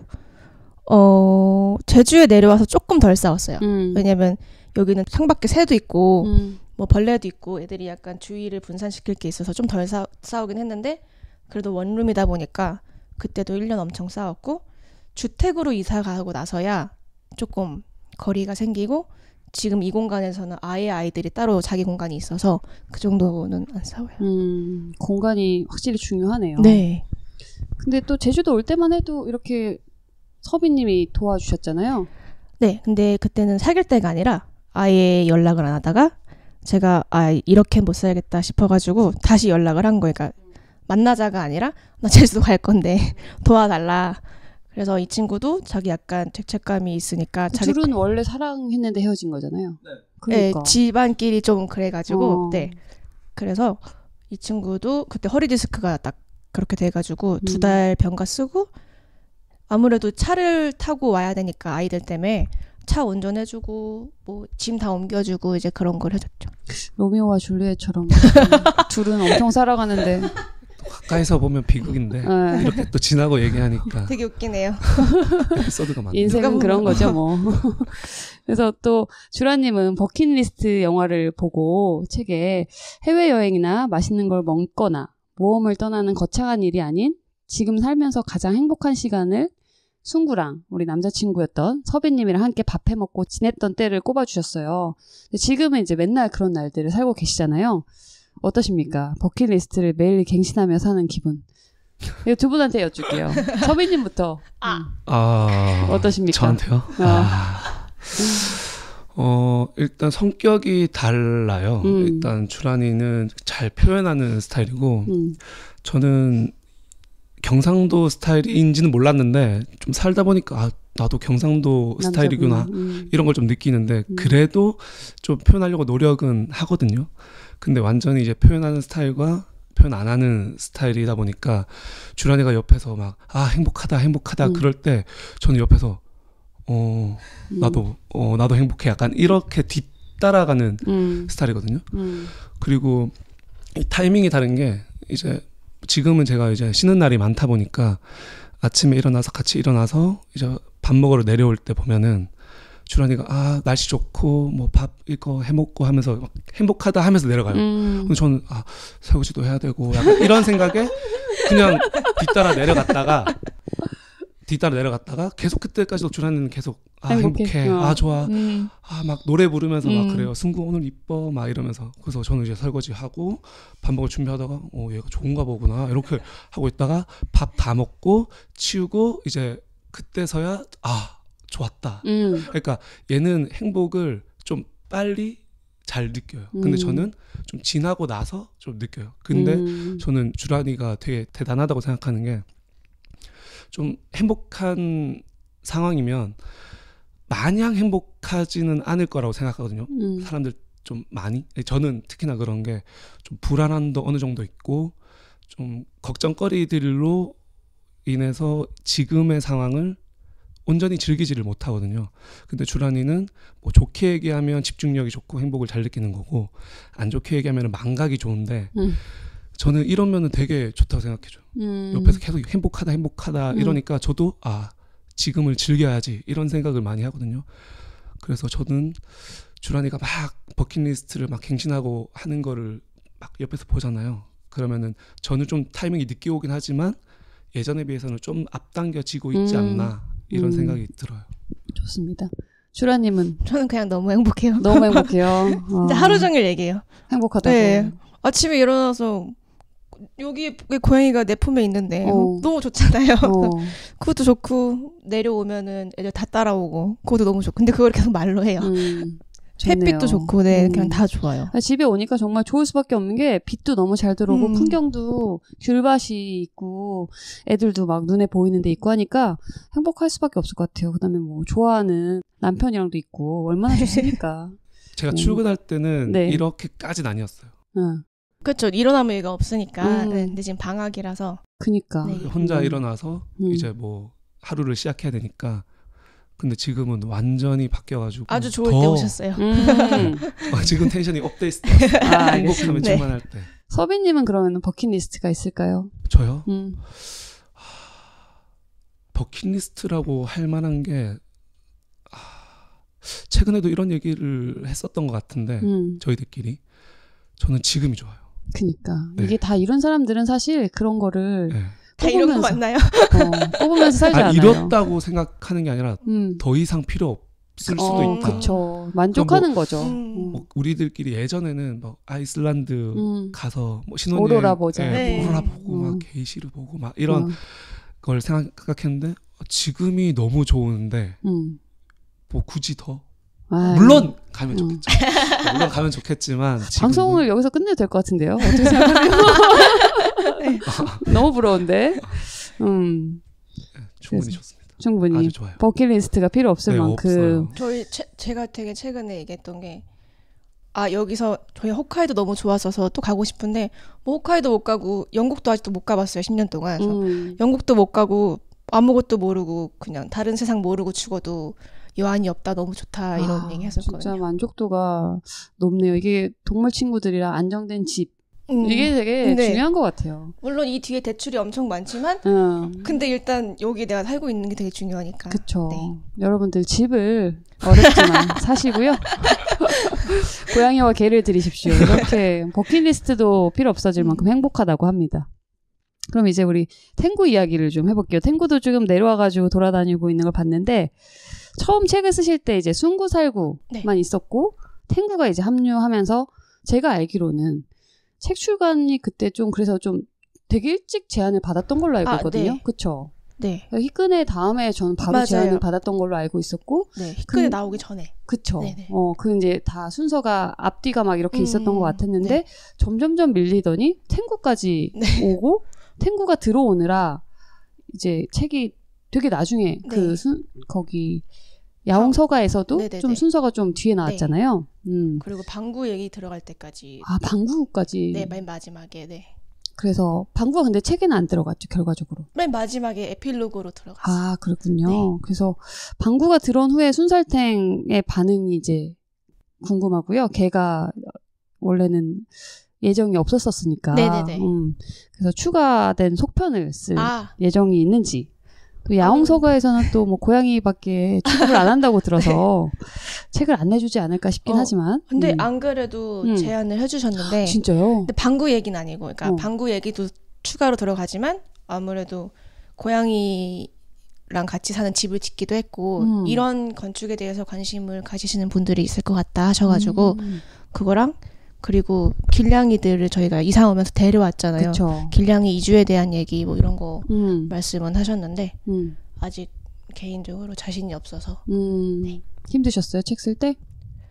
어 제주에 내려와서 조금 덜 싸웠어요. 음. 왜냐면 여기는 창밖에 새도 있고 음. 뭐 벌레도 있고 애들이 약간 주의를 분산시킬 게 있어서 좀 덜 싸우긴 했는데 그래도 원룸이다 보니까 그때도 일 년 엄청 싸웠고 주택으로 이사 가고 나서야 조금 거리가 생기고 지금 이 공간에서는 아예 아이들이 따로 자기 공간이 있어서 그 정도는 안 싸워요. 음, 공간이 확실히 중요하네요. 네. 근데 또 제주도 올 때만 해도 이렇게 서비님이 도와주셨잖아요. 네. 근데 그때는 사귈 때가 아니라 아예 연락을 안 하다가 제가 아 이렇게 못 살겠다 싶어가지고 다시 연락을 한 거예요. 그러니까 만나자가 아니라 나 제주도 갈 건데 도와달라. 그래서 이 친구도 자기 약간 죄책감이 있으니까 자기 둘은 원래 사랑했는데 헤어진 거잖아요. 네. 그러니까. 네, 집안끼리 좀 그래가지고 어. 네. 그래서 이 친구도 그때 허리 디스크가 딱 그렇게 돼가지고 음. 두 달 병가 쓰고 아무래도 차를 타고 와야 되니까 아이들 때문에 차 운전해주고 뭐 짐 다 옮겨주고 이제 그런 걸 해줬죠. 로미오와 줄리엣처럼 둘은 엄청 살아가는데 가까이서 보면 비극인데 네. 이렇게 또 지나고 얘기하니까 되게 웃기네요. 에피소드가 많네요. 인생은 누가 그런 보면. 거죠 뭐. 그래서 또 주라님은 버킷리스트 영화를 보고 책에 해외여행이나 맛있는 걸 먹거나 모험을 떠나는 거창한 일이 아닌 지금 살면서 가장 행복한 시간을 순구랑 우리 남자친구였던 서비님이랑 함께 밥해 먹고 지냈던 때를 꼽아주셨어요. 근데 지금은 이제 맨날 그런 날들을 살고 계시잖아요. 어떠십니까? 버킷리스트를 매일 갱신하며 사는 기분. 이거 두 분한테 여쭐게요. 서비님부터. 아. 음. 아, 어떠십니까? 저한테요? 어. 아. 어, 일단 성격이 달라요. 음. 일단 주란이는 잘 표현하는 스타일이고 음. 저는 경상도 스타일인지는 몰랐는데 좀 살다 보니까 아, 나도 경상도 스타일이구나 남자분. 음. 이런 걸 좀 느끼는데 음. 그래도 좀 표현하려고 노력은 하거든요. 근데 완전히 이제 표현하는 스타일과 표현 안 하는 스타일이다 보니까 주란이가 옆에서 막 아 행복하다 행복하다 음. 그럴 때 저는 옆에서 어 음. 나도 어 나도 행복해 약간 이렇게 뒤따라가는 음. 스타일이거든요. 음. 그리고 이 타이밍이 다른 게 이제 지금은 제가 이제 쉬는 날이 많다 보니까 아침에 일어나서 같이 일어나서 이제 밥 먹으러 내려올 때 보면은 주란이가 아 날씨 좋고 뭐 밥 이거 해먹고 하면서 막 행복하다 하면서 내려가요. 음. 근데 저는 아 설거지도 해야 되고 약간 이런 생각에 그냥 뒤따라 내려갔다가 뒤따라 내려갔다가 계속 그때까지도 주란이는 계속 아 행복해. 행복해, 어. 아 좋아 음. 아 막 노래 부르면서 막 음. 그래요. 승구 오늘 이뻐 막 이러면서 그래서 저는 이제 설거지 하고 밥 먹을 준비하다가 어 얘가 좋은가 보구나 이렇게 하고 있다가 밥 다 먹고 치우고 이제 그때서야 아 좋았다. 음. 그러니까 얘는 행복을 좀 빨리 잘 느껴요. 근데 음. 저는 좀 지나고 나서 좀 느껴요. 근데 음. 저는 주란이가 되게 대단하다고 생각하는 게 좀 행복한 상황이면 마냥 행복하지는 않을 거라고 생각하거든요. 음. 사람들 좀 많이 저는 특히나 그런 게 좀 불안함도 어느 정도 있고 좀 걱정거리들로 인해서 지금의 상황을 온전히 즐기지를 못하거든요. 근데 주란이는 뭐 좋게 얘기하면 집중력이 좋고 행복을 잘 느끼는 거고 안 좋게 얘기하면 망각이 좋은데 음. 저는 이러면은 되게 좋다고 생각해줘요. 음. 옆에서 계속 행복하다 행복하다 음. 이러니까 저도 아 지금을 즐겨야지 이런 생각을 많이 하거든요. 그래서 저는 주란이가 막 버킷리스트를 막 갱신하고 하는 거를 막 옆에서 보잖아요. 그러면은 저는 좀 타이밍이 늦게 오긴 하지만 예전에 비해서는 좀 앞당겨지고 있지 음. 않나 이런 음. 생각이 들어요. 좋습니다. 주라님은 저는 그냥 너무 행복해요. 너무 행복해요. 어. 진짜 하루 종일 얘기해요. 행복하다고. 네. 아침에 일어나서 여기 고양이가 내 품에 있는데 어. 너무 좋잖아요. 어. 그것도 좋고 내려오면은 애들 다 따라오고 그것도 너무 좋고 근데 그걸 계속 말로 해요. 음. 좋네요. 햇빛도 좋고 네 음. 그냥 다 좋아요. 아, 집에 오니까 정말 좋을 수밖에 없는 게 빛도 너무 잘 들어오고 음. 풍경도 귤밭이 있고 애들도 막 눈에 보이는 데 있고 하니까 행복할 수밖에 없을 것 같아요. 그다음에 뭐 좋아하는 남편이랑도 있고 얼마나 좋습니까? 제가 음. 출근할 때는 네. 이렇게까지는 아니었어요. 응. 그렇죠. 일어나면 얘가 없으니까. 음. 네, 근데 지금 방학이라서 그니까. 네. 혼자 음. 일어나서 음. 이제 뭐 하루를 시작해야 되니까 근데 지금은 완전히 바뀌어가지고 아주 좋을 더 때 오셨어요. 음. 어, 지금 텐션이 업돼 있을 때 아, 행복하면 네. 충만할 때. 서빈님은 그러면 버킷리스트가 있을까요? 저요? 음. 버킷리스트라고 할 만한 게 아, 최근에도 이런 얘기를 했었던 것 같은데 음. 저희들끼리 저는 지금이 좋아요. 그니까 네. 이게 다 이런 사람들은 사실 그런 거를 네. 다 이런 거 뽑으면서. 맞나요? 어, 뽑으면서 살지 아, 않아요. 이렇다고 생각하는 게 아니라 음. 더 이상 필요 없을 수도 어, 있다. 그쵸. 만족하는 거죠. 음. 뭐 우리들끼리 예전에는 뭐 아이슬란드 음. 가서 뭐 신혼여행 오로라 보자. 예, 네. 뭐 오로라 보고 음. 막 게이시를 보고 막 이런 어. 걸 생각했는데 지금이 너무 좋은데 음. 뭐 굳이 더 아유. 물론 가면 음. 좋겠죠. 물론 가면 좋겠지만 지금도 방송을 여기서 끝내도 될 것 같은데요. 어떻게 생각하세요? 너무 부러운데. 음. 네, 충분히 그래서 좋습니다. 충분히 아주 좋아요. 버킷리스트가 필요 없을 네, 만큼. 없어요. 저희 채, 제가 되게 최근에 얘기했던 게 아 여기서 저희 홋카이도 너무 좋았어서 또 가고 싶은데 뭐 홋카이도 못 가고 영국도 아직도 못 가봤어요. 십 년 동안. 그래서 음. 영국도 못 가고 아무것도 모르고 그냥 다른 세상 모르고 죽어도 여한이 없다 너무 좋다 이런 아, 얘기 진짜 했었거든요. 만족도가 높네요. 이게 동물 친구들이랑 안정된 집. 음, 이게 되게 네. 중요한 것 같아요. 물론 이 뒤에 대출이 엄청 많지만 음. 근데 일단 여기 내가 살고 있는 게 되게 중요하니까. 그쵸. 네. 여러분들 집을 어렵지만 사시고요. 고양이와 개를 들이십시오. 이렇게 버킷리스트도 필요 없어질 만큼 행복하다고 합니다. 그럼 이제 우리 탱구 이야기를 좀 해볼게요. 탱구도 지금 내려와가지고 돌아다니고 있는 걸 봤는데 처음 책을 쓰실 때 이제 순구살구만 네. 있었고 탱구가 이제 합류하면서 제가 알기로는 책 출간이 그때 좀 그래서 좀 되게 일찍 제안을 받았던 걸로 알고 아, 있거든요. 네. 그쵸? 네. 희끈의 다음에 저는 바로 맞아요. 제안을 받았던 걸로 알고 있었고 네. 희끈에 그- 나오기 전에. 그쵸. 네네. 어, 그 이제 다 순서가 앞뒤가 막 이렇게 음, 있었던 것 같았는데 네. 점점점 밀리더니 탱구까지 네. 오고 탱구가 들어오느라 이제 책이 되게 나중에 네. 그 순, 거기 야옹서가에서도 네네네. 좀 순서가 좀 뒤에 나왔잖아요. 음. 그리고 방구 얘기 들어갈 때까지. 아, 방구까지. 네, 맨 마지막에. 네. 그래서 방구가 근데 책에는 안 들어갔죠, 결과적으로. 맨 마지막에 에필로그로 들어갔어요. 아, 그렇군요. 네. 그래서 방구가 들어온 후에 순살탱의 반응이 이제 궁금하고요. 걔가 원래는 예정이 없었었으니까. 네네네. 음, 그래서 추가된 속편을 쓸 아, 예정이 있는지. 또 야옹서가에서는 또 뭐 고양이밖에 취급을 안 한다고 들어서 책을 안 내주지 않을까 싶긴 어, 하지만. 근데 음. 안 그래도 음. 제안을 해주셨는데. 진짜요? 근데 방구 얘기는 아니고, 그러니까 어. 방구 얘기도 추가로 들어가지만 아무래도 고양이랑 같이 사는 집을 짓기도 했고 음. 이런 건축에 대해서 관심을 가지시는 분들이 있을 것 같다 하셔가지고 음, 그거랑 그리고 길냥이들을 저희가 이사 오면서 데려왔잖아요. 그쵸. 길냥이 이주에 대한 얘기 뭐 이런 거 음, 말씀은 하셨는데 음, 아직 개인적으로 자신이 없어서 음. 네. 힘드셨어요? 책 쓸 때?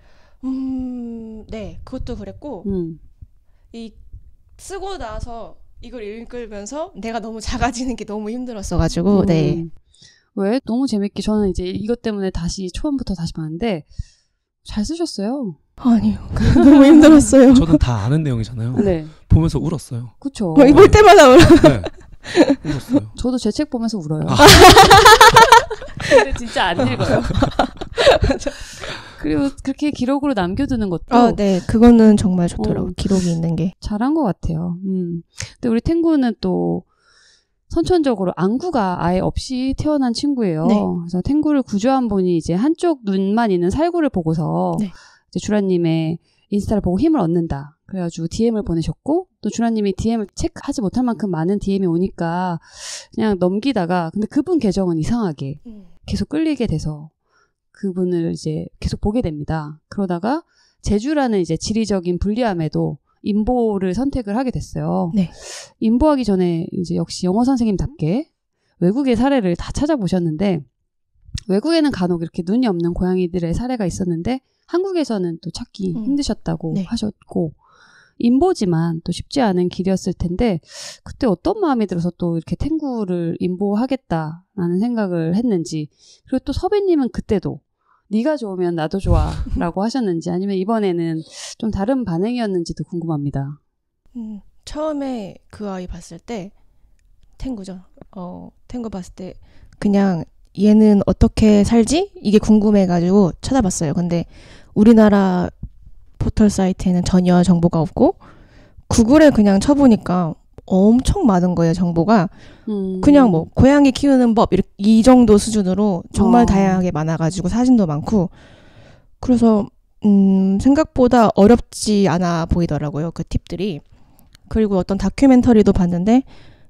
음, 네, 그것도 그랬고 음. 이 쓰고 나서 이걸 읽으면서 내가 너무 작아지는 게 너무 힘들었어가지고 네. 음. 왜? 너무 재밌게 저는 이제 이것 때문에 다시 초반부터 다시 봤는데 잘 쓰셨어요. 아니요, 너무 힘들었어요. 저는 다 아는 내용이잖아요. 네, 보면서 울었어요. 그쵸. 뭐 볼 때마다 울어. 네. 울었어요. 저도 제 책 보면서 울어요. 아. 근데 진짜 안 읽어요. 그리고 그렇게 기록으로 남겨두는 것도 아, 네, 그거는 정말 좋더라고. 어. 기록이 있는 게. 잘한 것 같아요. 음. 근데 우리 탱구는 또 선천적으로 안구가 아예 없이 태어난 친구예요. 네. 그래서 탱구를 구조한 분이 이제 한쪽 눈만 있는 살구를 보고서 네. 이제 주라님의 인스타를 보고 힘을 얻는다. 그래가지고 디엠을 보내셨고 또 주라님이 디엠을 체크하지 못할 만큼 많은 디엠이 오니까 그냥 넘기다가 근데 그분 계정은 이상하게 음. 계속 끌리게 돼서 그분을 이제 계속 보게 됩니다. 그러다가 제주라는 이제 지리적인 불리함에도 인보를 선택을 하게 됐어요. 네. 인보하기 전에 이제 역시 영어 선생님답게 외국의 사례를 다 찾아보셨는데 외국에는 간혹 이렇게 눈이 없는 고양이들의 사례가 있었는데 한국에서는 또 찾기 음. 힘드셨다고 네. 하셨고 인보지만 또 쉽지 않은 길이었을 텐데 그때 어떤 마음이 들어서 또 이렇게 탱구를 인보하겠다라는 생각을 했는지 그리고 또 서배님은 그때도 네가 좋으면 나도 좋아라고 하셨는지 아니면 이번에는 좀 다른 반응이었는지도 궁금합니다. 음, 처음에 그 아이 봤을 때 탱구죠. 어, 탱구 봤을 때 그냥 얘는 어떻게 살지? 이게 궁금해가지고 찾아봤어요. 근데 우리나라 포털 사이트에는 전혀 정보가 없고 구글에 그냥 쳐보니까 엄청 많은 거예요, 정보가. 음. 그냥 뭐 고양이 키우는 법 이렇게 이 정도 수준으로 정말 어. 다양하게 많아가지고 사진도 많고 그래서 음, 생각보다 어렵지 않아 보이더라고요, 그 팁들이. 그리고 어떤 다큐멘터리도 봤는데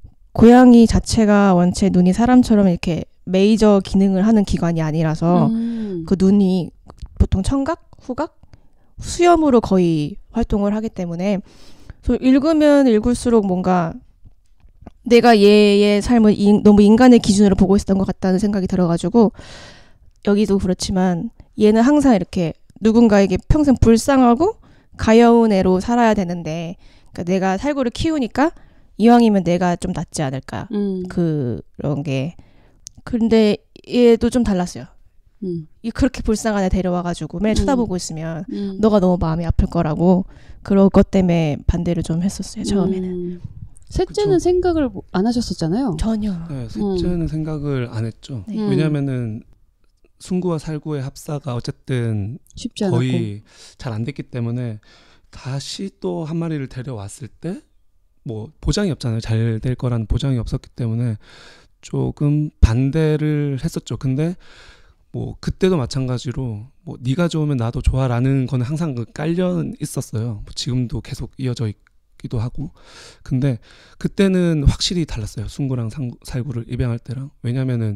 고양이 자체가 원체 눈이 사람처럼 이렇게 메이저 기능을 하는 기관이 아니라서 음. 그 눈이 보통 청각, 후각, 수염으로 거의 활동을 하기 때문에 그래서 읽으면 읽을수록 뭔가 내가 얘의 삶을 인, 너무 인간의 기준으로 보고 있었던 것 같다는 생각이 들어가지고 여기도 그렇지만 얘는 항상 이렇게 누군가에게 평생 불쌍하고 가여운 애로 살아야 되는데 그러니까 내가 살구를 키우니까 이왕이면 내가 좀 낫지 않을까 음. 그런 게 근데 얘도 좀 달랐어요. 음. 이 그렇게 불쌍한 애 데려와가지고 매일 음. 쳐다보고 있으면 음. 너가 너무 마음이 아플 거라고 그런 것 때문에 반대를 좀 했었어요 처음에는. 음. 셋째는 그쵸. 생각을 안 하셨었잖아요. 전혀. 네, 셋째는 생각을 안 했죠. 네. 음. 왜냐면은 순구와 살구의 합사가 어쨌든 쉽지 않았고. 거의 잘 안 됐기 때문에 다시 또 한 마리를 데려왔을 때 뭐 보장이 없잖아요. 잘 될 거라는 보장이 없었기 때문에 조금 반대를 했었죠. 근데 뭐 그때도 마찬가지로 뭐 네가 좋으면 나도 좋아라는 거는 항상 그 깔려 있었어요. 뭐 지금도 계속 이어져 있기도 하고. 근데 그때는 확실히 달랐어요. 순구랑 상, 살구를 입양할 때랑. 왜냐면은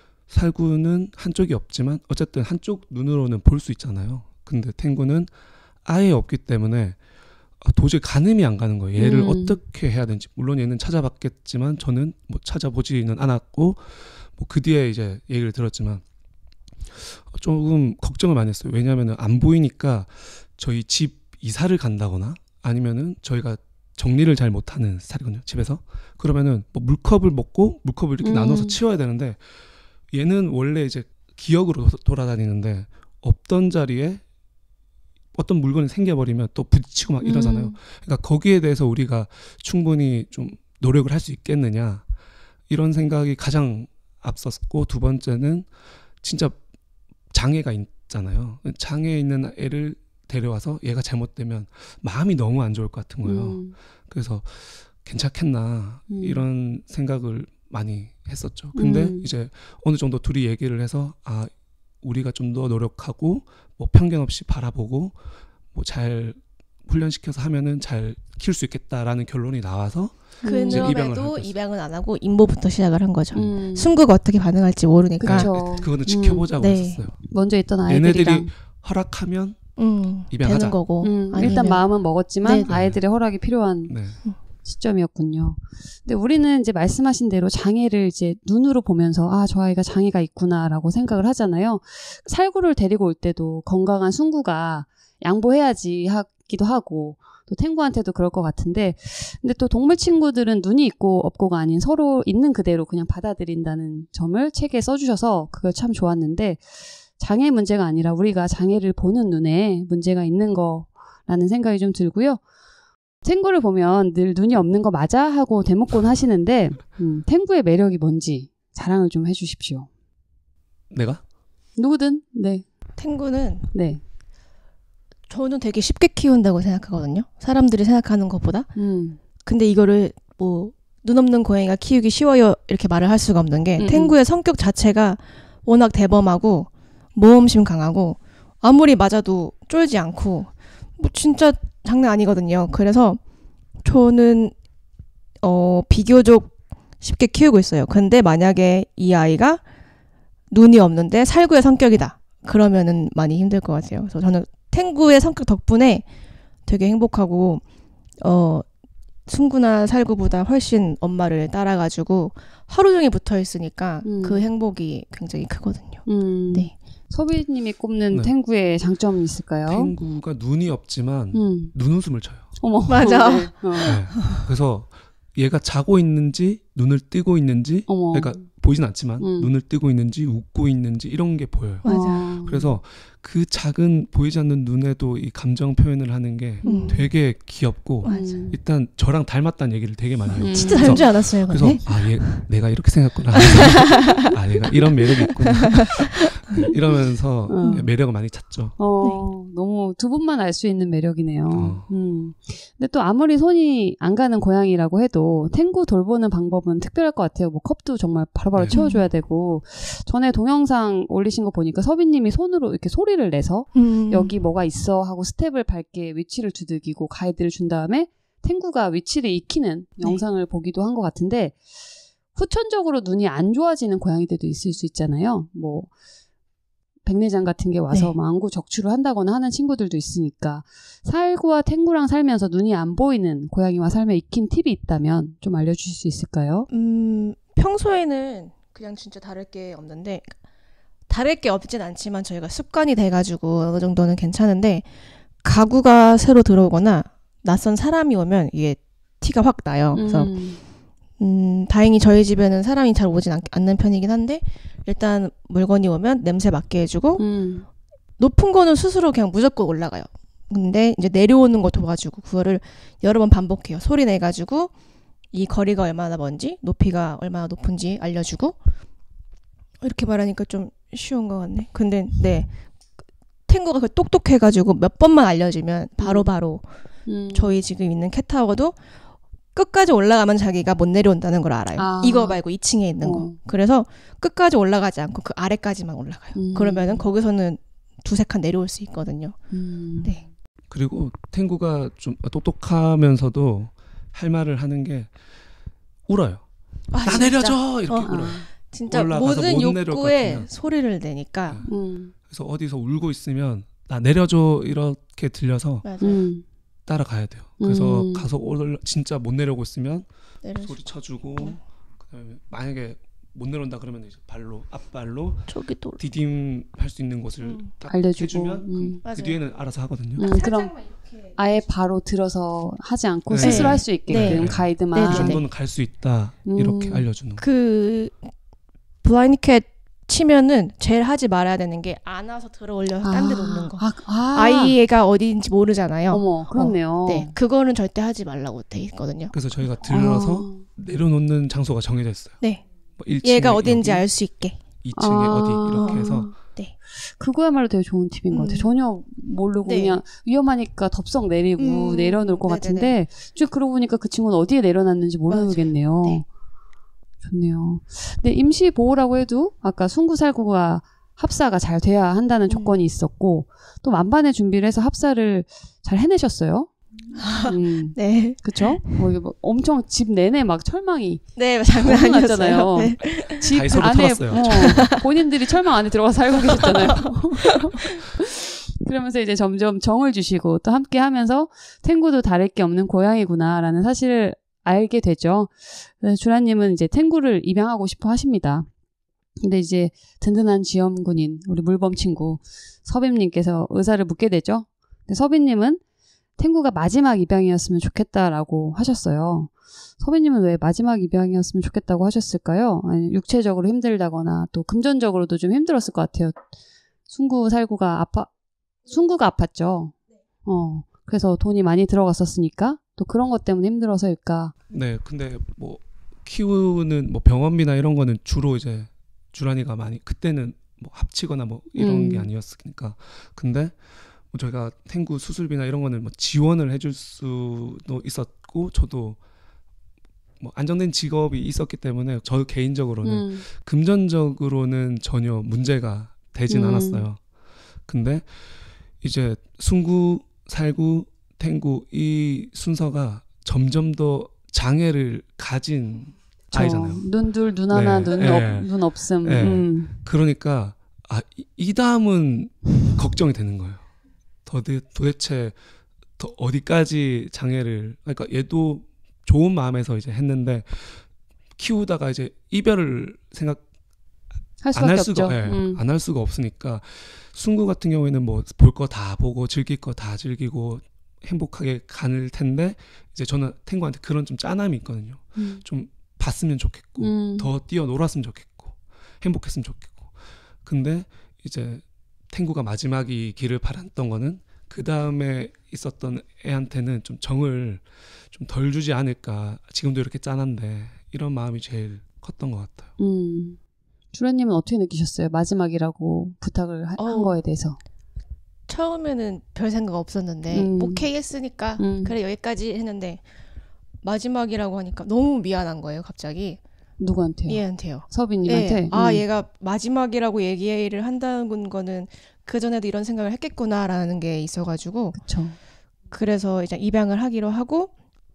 살구는 한쪽이 없지만 어쨌든 한쪽 눈으로는 볼 수 있잖아요. 근데 탱구는 아예 없기 때문에 도저히 가늠이 안 가는 거예요. 얘를 음. 어떻게 해야 되는지. 물론 얘는 찾아봤겠지만 저는 뭐 찾아보지는 않았고 뭐 그 뒤에 이제 얘기를 들었지만 조금 걱정을 많이 했어요. 왜냐하면 안 보이니까 저희 집 이사를 간다거나 아니면은 저희가 정리를 잘 못하는 스타일이거든요. 집에서. 그러면은 뭐 물컵을 먹고 물컵을 이렇게 음. 나눠서 치워야 되는데 얘는 원래 이제 기억으로 돌아다니는데 없던 자리에 어떤 물건이 생겨버리면 또 부딪히고 막 이러잖아요. 음. 그러니까 거기에 대해서 우리가 충분히 좀 노력을 할 수 있겠느냐 이런 생각이 가장 앞섰고 두 번째는 진짜 장애가 있잖아요. 장애 있는 애를 데려와서 얘가 잘못되면 마음이 너무 안 좋을 것 같은 거예요. 음. 그래서 괜찮겠나 음. 이런 생각을 많이 했었죠. 근데 음. 이제 어느 정도 둘이 얘기를 해서 아 우리가 좀 더 노력하고 뭐 편견 없이 바라보고 뭐 잘 훈련시켜서 하면은 잘 키울 수 있겠다라는 결론이 나와서 이제 입양을 그럼에도 하고 입양은 안 하고 임보부터 시작을 한 거죠. 음. 순구가 어떻게 반응할지 모르니까. 그쵸. 그거는 지켜보자고 음, 네. 했었어요. 먼저 있던 얘네들이 아이들이랑 허락하면 음, 입양하자. 되는 거고. 음, 아니면 일단 마음은 먹었지만 네네. 아이들의 허락이 필요한 네. 시점이었군요. 근데 우리는 이제 말씀하신 대로 장애를 이제 눈으로 보면서 아, 저 아이가 장애가 있구나라고 생각을 하잖아요. 살구를 데리고 올 때도 건강한 순구가 양보해야지 하기도 하고 또 탱구한테도 그럴 것 같은데 근데 또 동물 친구들은 눈이 있고 없고가 아닌 서로 있는 그대로 그냥 받아들인다는 점을 책에 써주셔서 그걸 참 좋았는데 장애 문제가 아니라 우리가 장애를 보는 눈에 문제가 있는 거라는 생각이 좀 들고요. 탱구를 보면 늘 눈이 없는 거 맞아? 하고 대목곤 하시는데 음, 탱구의 매력이 뭔지 자랑을 좀 해주십시오. 내가? 누구든 네. 탱구는 네. 저는 되게 쉽게 키운다고 생각하거든요. 사람들이 생각하는 것보다. 음. 근데 이거를 뭐 눈 없는 고양이가 키우기 쉬워요 이렇게 말을 할 수가 없는 게 음, 탱구의 성격 자체가 워낙 대범하고 모험심 강하고 아무리 맞아도 쫄지 않고 뭐 진짜 장난 아니거든요. 그래서 저는 어 비교적 쉽게 키우고 있어요. 근데 만약에 이 아이가 눈이 없는데 살구의 성격이다. 그러면은 많이 힘들 것 같아요. 그래서 저는 탱구의 성격 덕분에 되게 행복하고 어 순구나 살구보다 훨씬 엄마를 따라가지고 하루 종일 붙어 있으니까 음. 그 행복이 굉장히 크거든요. 음. 네. 서비님이 꼽는 네. 탱구의 장점이 있을까요? 탱구가 눈이 없지만 음. 눈웃음을 쳐요. 어머. 맞아. 네. 어. 네. 그래서 얘가 자고 있는지 눈을 뜨고 있는지 어머. 그러니까 보이진 않지만 음. 눈을 뜨고 있는지 웃고 있는지 이런 게 보여요. 맞아. 어. 그래서 그 작은 보이지 않는 눈에도 이 감정 표현을 하는 게 음. 되게 귀엽고 맞아. 음. 일단 저랑 닮았다는 얘기를 되게 많이 해요. 음. 진짜 그래서- 닮지 않았어요, 그래서 근데? 아, 얘 내가 이렇게 생각구나. 아, 아 얘가 이런 매력이 있구나. 이러면서 어. 매력을 많이 찾죠. 어, 너무 두 분만 알 수 있는 매력이네요. 어. 음. 근데 또 아무리 손이 안 가는 고양이라고 해도 탱구 돌보는 방법은 특별할 것 같아요. 뭐 컵도 정말 바로바로 네. 채워줘야 되고 전에 동영상 올리신 거 보니까 서빈님이 손으로 이렇게 소리를 내서 음. 여기 뭐가 있어 하고 스텝을 밟게 위치를 두들기고 가이드를 준 다음에 탱구가 위치를 익히는 네. 영상을 보기도 한 것 같은데 후천적으로 눈이 안 좋아지는 고양이들도 있을 수 있잖아요. 뭐 백내장 같은 게 와서 네. 막 안구 적출을 한다거나 하는 친구들도 있으니까 살구와 탱구랑 살면서 눈이 안 보이는 고양이와 삶에 익힌 팁이 있다면 좀 알려주실 수 있을까요? 음, 평소에는 그냥 진짜 다를 게 없는데 다를 게 없진 않지만 저희가 습관이 돼가지고 어느 정도는 괜찮은데 가구가 새로 들어오거나 낯선 사람이 오면 이게 티가 확 나요. 그래서 음, 음, 다행히 저희 집에는 사람이 잘 오진 않, 않는 편이긴 한데 일단 물건이 오면 냄새 맡게 해주고 음, 높은 거는 스스로 그냥 무조건 올라가요. 근데 이제 내려오는 거 도와주고 그거를 여러 번 반복해요. 소리 내가지고 이 거리가 얼마나 먼지, 높이가 얼마나 높은지 알려주고 이렇게 말하니까 좀 쉬운 것 같네. 근데 네 탱구가 그 똑똑해가지고 몇 번만 알려주면 바로바로 음. 저희 지금 있는 캣타워도 끝까지 올라가면 자기가 못 내려온다는 걸 알아요. 아. 이거 말고 이 층에 있는 어. 거. 그래서 끝까지 올라가지 않고 그 아래까지만 올라가요. 음. 그러면은 거기서는 두세 칸 내려올 수 있거든요. 음. 네. 그리고 탱구가 좀 똑똑하면서도 할 말을 하는 게 울어요. 아, 나 진짜? 내려줘 이렇게 어. 울어요. 진짜 올라가서 모든 못 내려올 것 욕구에 같으면. 소리를 내니까 음. 그래서 어디서 울고 있으면 나 내려줘 이렇게 들려서 맞아요. 음. 따라가야 돼요. 그래서 음. 가서 올라 진짜 못 내려오고 있으면 내려줘. 소리 쳐주고 그다음에 만약에 못 내려온다 그러면 이제 발로 앞발로 저기도 디딤 할 수 있는 곳을 음. 딱 알려주고. 해주면 음. 그, 맞아요. 그 뒤에는 알아서 하거든요. 음, 그럼 아예 바로 들어서 하지 않고 네. 스스로 할 수 있게끔 네. 가이드만. 네, 그 네, 정도는 갈 수 있다 음. 이렇게 알려주는 거. 그 블라인드 캣 치면은 제일 하지 말아야 되는 게 안아서 들어올려서 딴 데 놓는 거. 아, 아. 아이가 어디인지 모르잖아요. 어머, 그렇네요. 네, 그거는 절대 하지 말라고 돼 있거든요. 그래서 저희가 들러서 아. 내려놓는 장소가 정해져 있어요. 네, 뭐 일 층에 얘가 어딘지 여기, 알 수 있게. 이 층에 아. 어디 이렇게 해서 그거야말로 되게 좋은 팁인 것 같아요. 음. 전혀 모르고 네. 그냥 위험하니까 덥석 내리고 음, 내려놓을 것 네네네. 같은데 쭉 그러고 보니까 그 친구는 어디에 내려놨는지 모르겠네요. 네. 좋네요. 근데 임시 보호라고 해도 아까 순구살구가 합사가 잘 돼야 한다는 음. 조건이 있었고 또 만반의 준비를 해서 합사를 잘 해내셨어요. 음, 네, 그쵸? 뭐 이게 뭐 엄청 집 내내 막 철망이 네 장난 너무 아니었어요. 났잖아요. 네. 집 다이소로 안에 털었어요. 어, 본인들이 철망 안에 들어가 살고 계셨잖아요. 그러면서 이제 점점 정을 주시고 또 함께 하면서 탱구도 다를 게 없는 고양이구나라는 사실을 알게 되죠. 그래서 주라님은 이제 탱구를 입양하고 싶어 하십니다. 근데 이제 든든한 지엄군인 우리 물범 친구 서빈님께서 의사를 묻게 되죠. 근데 서빈님은 탱구가 마지막 입양이었으면 좋겠다라고 하셨어요. 서빈님은 왜 마지막 입양이었으면 좋겠다고 하셨을까요? 아니, 육체적으로 힘들다거나 또 금전적으로도 좀 힘들었을 것 같아요. 순구 살구가 아파 순구가 아팠죠. 어 그래서 돈이 많이 들어갔었으니까 또 그런 것 때문에 힘들어서일까. 네, 근데 뭐 키우는 뭐 병원비나 이런 거는 주로 이제 주란이가 많이 그때는 뭐 합치거나 뭐 이런 음. 게 아니었으니까. 근데 뭐 저희가 탱구 수술비나 이런 거는 뭐 지원을 해줄 수도 있었고 저도 뭐 안정된 직업이 있었기 때문에 저 개인적으로는 음. 금전적으로는 전혀 문제가 되진 음. 않았어요. 근데 이제 순구, 살구, 탱구 이 순서가 점점 더 장애를 가진 아이잖아요. 눈둘, 눈 하나, 네, 눈, 네. 없, 눈 없음. 네. 음. 그러니까 아, 이, 이 다음은 걱정이 되는 거예요. 더, 도대체 더 어디까지 장애를 그러니까 얘도 좋은 마음에서 이제 했는데 키우다가 이제 이별을 생각 할 안 수밖에 할 수가 없죠. 예, 음. 안 할 수가 없으니까 순구 같은 경우에는 뭐 볼 거 다 보고 즐길 거 다 즐기고 행복하게 가는 텐데 이제 저는 탱구한테 그런 좀 짠함이 있거든요. 음. 좀 봤으면 좋겠고 음. 더 뛰어놀았으면 좋겠고 행복했으면 좋겠고 근데 이제 탱구가 마지막이 길을 바랐던 거는 그 다음에 있었던 애한테는 좀 정을 좀 덜 주지 않을까. 지금도 이렇게 짠한데 이런 마음이 제일 컸던 것 같아요. 음. 주라님은 어떻게 느끼셨어요? 마지막이라고 부탁을 하, 한 어우. 거에 대해서. 처음에는 별 생각 없었는데 음. 오케이 했으니까 음. 그래 여기까지 했는데 마지막이라고 하니까 너무 미안한 거예요. 갑자기 누구한테요? 얘한테요. 서비님한테? 예. 아 음. 얘가 마지막이라고 얘기를 한다는 거는 그전에도 이런 생각을 했겠구나라는 게 있어가지고 그쵸. 그래서 이제 입양을 하기로 하고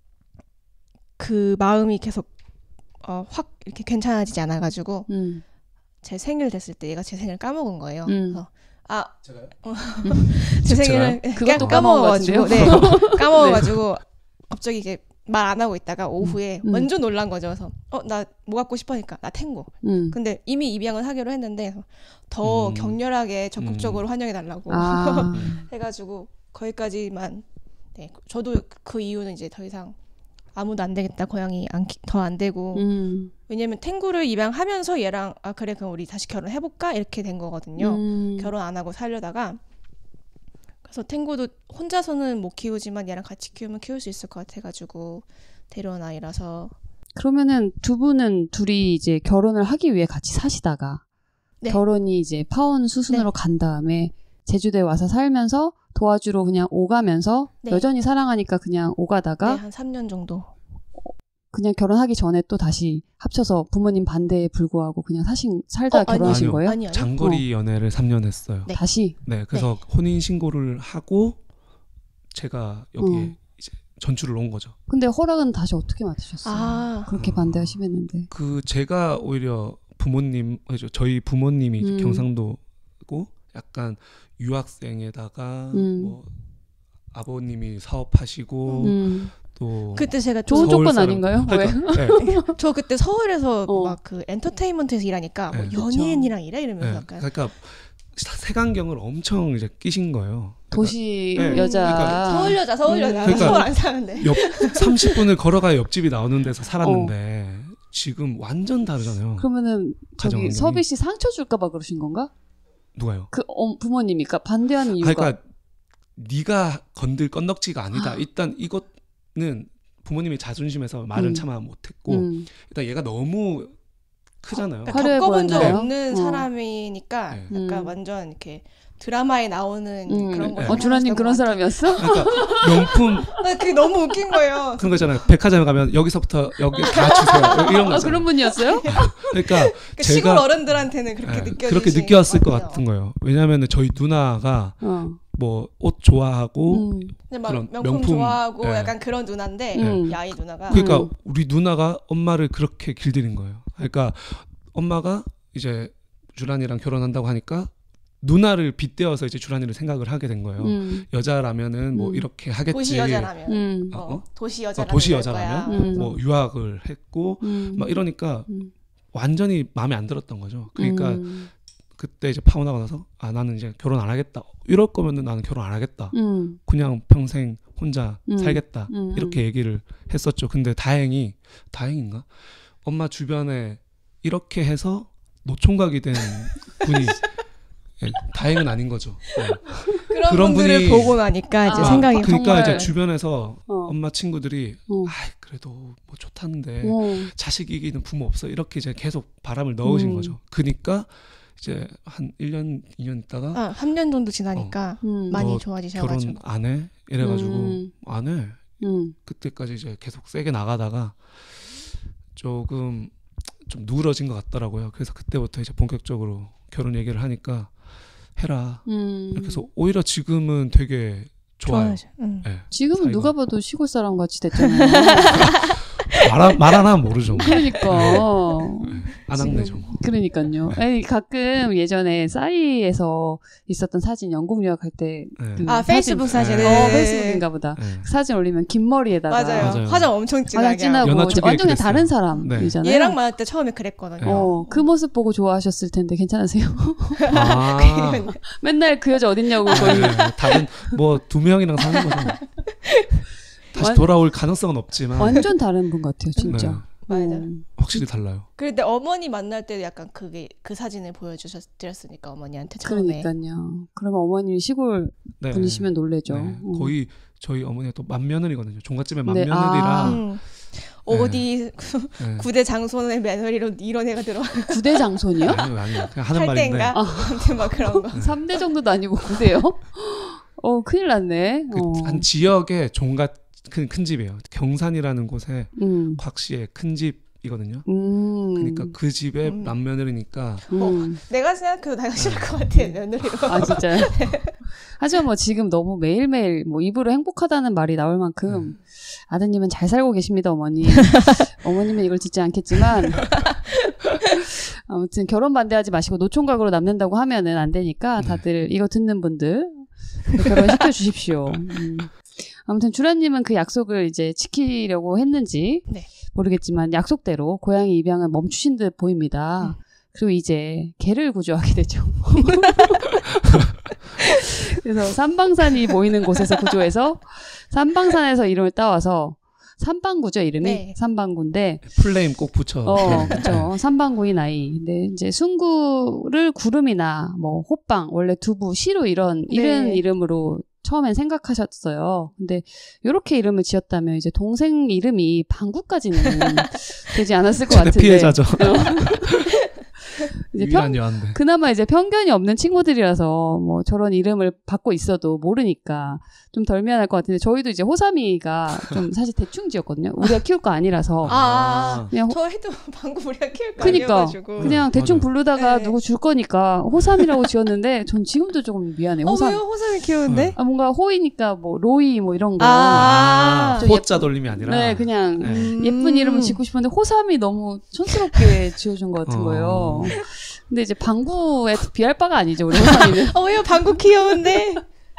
그 마음이 계속 어, 확 이렇게 괜찮아지지 않아가지고 음. 제 생일 됐을 때 얘가 제 생일 까먹은 거예요. 음. 그래서 아 제가요? 제 생일을 그것도 까- 까먹어가지고 까먹은 것 네 까먹어가지고 갑자기 이제 말 안 하고 있다가 오후에 음. 완전 놀란 거죠. 그래서 어 나 뭐 갖고 싶으니까 나 탱고. 음. 근데 이미 입양을 하기로 했는데 더 음. 격렬하게 적극적으로 환영해 달라고 아. 해가지고 거기까지만. 네 저도 그 이유는 이제 더 이상 아무도 안 되겠다 고양이 더 안 되고 음. 왜냐면 탱구를 입양하면서 얘랑 아 그래 그럼 우리 다시 결혼해볼까 이렇게 된 거거든요. 음. 결혼 안 하고 살려다가 그래서 탱구도 혼자서는 못 키우지만 얘랑 같이 키우면 키울 수 있을 것 같아가지고 데려온 아이라서. 그러면은 두 분은 둘이 이제 결혼을 하기 위해 같이 사시다가 네. 결혼이 이제 파혼 수순으로 간 다음에 제주도에 와서 살면서 도와주러 그냥 오가면서 네. 여전히 사랑하니까 그냥 오가다가 네, 한 삼 년 정도. 그냥 결혼하기 전에 또 다시 합쳐서 부모님 반대에 불구하고 그냥 사신 살다 어, 아니요. 결혼하신 아니요. 거예요? 아니 아니. 장거리 연애를 삼 년 했어요. 네. 다시? 네, 그래서 혼인 신고를 하고 제가 여기에 음. 이제 전출을 온 거죠. 근데 허락은 다시 어떻게 맡으셨어요? 아 그렇게 반대하시면는데. 그 제가 오히려 부모님, 그죠? 저희 부모님이 음. 경상도고 약간 유학생에다가 음. 뭐 아버님이 사업하시고 음. 또 그때 제가 좋은 또 서울 조건 사람. 아닌가요? 왜? 그러니까, 네, 저 그때 서울에서 어. 막 그 엔터테인먼트에서 일하니까 뭐 네. 연예인이랑 일해 이러면서 네, 약간 그러니까 색안경을 엄청 이제 끼신 거예요. 도시 네. 여자. 그러니까 서울 여자 서울 음. 여자 그러니까 서울 안 사는데. 옆 삼십 분을 걸어가야 옆집이 나오는 데서 살았는데 지금 완전 다르잖아요. 그러면은 가정 저기 환경이. 서비 씨 상처 줄까봐 그러신 건가? 누가요? 그 어, 부모님이 그러니까 반대하는 아, 이유가. 그러니까 네가 건들 건덕지가 아니다. 일단 이것은 부모님이 자존심에서 말은 음. 차마 못했고 음. 일단 얘가 너무 크잖아요. 그러니까 화려해 겪어본 적 보였나요? 없는 어. 사람이니까 네. 약간 음. 완전 이렇게 드라마에 나오는 음. 그런 거. 네. 어, 주라님 그런 사람이었어? 그러니까 명품 나 그게 너무 웃긴 거예요. 그런 거 있잖아요. 백화점에 가면 여기서부터 여기 다 주세요. 이런 거 아, 있잖아요. 그런 분이었어요? 그러니까 그러니까 시골 제가 어른들한테는 그렇게 네, 느껴지시 그렇게 느꼈을 것 같은 거예요. 왜냐하면 저희 누나가 어. 뭐 옷 좋아하고 음. 근데 막 그런 명품, 명품, 좋아하고 네. 약간 그런 누나인데 음. 야이 누나가 그러니까 음. 우리 누나가 엄마를 그렇게 길들인 거예요. 그러니까 엄마가 이제 주란이랑 결혼한다고 하니까 누나를 빗대어서 이제 주란이를 생각을 하게 된 거예요. 음. 여자라면은 뭐 음. 이렇게 하겠지. 도시 여자라면 음. 어, 어, 어? 도시 어, 여자라면 도시 이럴 여자라면 거야. 음. 뭐 유학을 했고 음. 막 이러니까 음. 완전히 마음에 안 들었던 거죠. 그러니까 음. 그때 이제 파혼하고 나서 아 나는 이제 결혼 안 하겠다. 이럴 거면은 나는 결혼 안 하겠다. 음. 그냥 평생 혼자 음. 살겠다. 음. 이렇게 얘기를 했었죠. 근데 다행히 다행인가? 엄마 주변에 이렇게 해서 노총각이 된 분이 예, 다행은 아닌 거죠. 예. 그런, 그런 분들을 분이- 보고 나니까 이제 아, 생각이 그러니까 정말. 이제 주변에서 어. 엄마 친구들이 어. 아 그래도 뭐 좋다는데 어. 자식 이기는 부모 없어 이렇게 이제 계속 바람을 넣으신 음. 거죠. 그러니까 이제 한 일 년 이 년 있다가 아, 삼 년 정도 지나니까 음. 많이 너 좋아지셔가지고 결혼 안 해? 이래가지고 음. 안 해. 음. 그때까지 이제 계속 세게 나가다가 조금 좀 누그러진 것 같더라고요. 그래서 그때부터 이제 본격적으로 결혼 얘기를 하니까 해라. 음. 이렇게 해서 오히려 지금은 되게 좋아요. 좋아하죠. 응. 예. 지금은 사이가. 누가 봐도 시골 사람 같이 됐잖아요. 말, 말 하나 모르죠. 뭐. 그러니까. 안악내죠. 지금, 그러니까요. 아니, 가끔 예전에 싸이에서 있었던 사진 영국 유학할 때 네. 그 아 페이스북 사진. 사진을 어, 페이스북인가 보다. 네. 사진 올리면 긴 머리에다가 맞아요. 맞아요. 화장 엄청 진하게 화장 진하고 연하 초기에 완전 그냥 그랬어요. 다른 네. 사람이잖아요. 얘랑 만날 때 처음에 그랬거든요. 어, 그 모습 보고 좋아하셨을 텐데 괜찮으세요? 아, 맨날 그 여자 어딨냐고 거의. 네. 다른 뭐 두 명이랑 사는 거죠. 다시 완- 돌아올 가능성은 없지만 완전 다른 분 같아요, 진짜. 네. 맞아. 음. 확실히 달라요. 그런데 어머니 만날 때도 약간 그게 그 사진을 보여주셨으니까 어머니한테 처음에. 그러니까요. 그러면 어머님이 시골 네. 분이시면 놀래죠. 네. 음. 거의 저희 어머니가 또 맏며느리거든요. 종갓집의 네. 맏며느리라 아. 음. 어디 네. 구대 장손의 며느리로 이런 애가 들어. 구대 장손이요? 아니요, 아니요. 그냥 하는 할 말인데. 때인가? 아무튼 막 그런 거. 삼 대 정도도 아니고 구대요? 어, 큰일 났네. 그 어. 한 지역의 종갓 큰, 큰 집이에요. 경산이라는 곳에 음. 곽씨의 큰 집이거든요. 음. 그러니까 그 집의 음. 남며느리니까 음. 내가 생각해도 내가 싫을 것 같아 며느리로. 아, 진짜요? 하지만 뭐 지금 너무 매일매일 뭐 입으로 행복하다는 말이 나올 만큼 아드님은 잘 살고 계십니다, 어머니. 어머님은 이걸 듣지 않겠지만 아무튼 결혼 반대하지 마시고 노총각으로 남는다고 하면은 안 되니까 다들 이거 듣는 분들 결혼시켜 주십시오. 음. 아무튼 주라님은 그 약속을 이제 지키려고 했는지 네. 모르겠지만 약속대로 고양이 입양은 멈추신 듯 보입니다. 음. 그리고 이제 개를 구조하게 되죠. 그래서 삼방산이 모이는 곳에서 구조해서 삼방산에서 이름을 따와서 삼방구죠, 이름이. 네. 삼방구인데 플레임 꼭 붙여. 어, 그렇죠. 삼방구인 아이. 근데 이제 순구를 구름이나 뭐 호빵, 원래 두부, 시루 이런 이런 네. 이름으로 처음엔 생각하셨어요. 근데 이렇게 이름을 지었다면 이제 동생 이름이 방구까지는 되지 않았을 것 같은데. 피해자죠. 이제 유일한 평, 여한데. 그나마 이제 편견이 없는 친구들이라서 뭐 저런 이름을 받고 있어도 모르니까 좀 덜 미안할 것 같은데 저희도 이제 호삼이가 좀 사실 대충 지었거든요. 우리가 키울 거 아니라서. 아, 그냥 호, 저 해도 방금 우리가 키울 거 그니까. 아니어가지고. 그냥 대충 맞아요. 부르다가 네. 누구 줄 거니까 호삼이라고 지었는데 전 지금도 조금 미안해요. 어, 호삼. 왜요? 호삼이 키우는데? 아, 뭔가 호이니까 뭐 로이 뭐 이런 거. 아, 좀 호자 돌림이 아니라. 네, 그냥 네. 음. 예쁜 이름을 짓고 싶었는데 호삼이 너무 촌스럽게 지어준 것 같은 어. 거예요. 근데 이제 방구에 비할 바가 아니죠, 우리 호삼이는. 어, 왜요? 방구 귀여운데?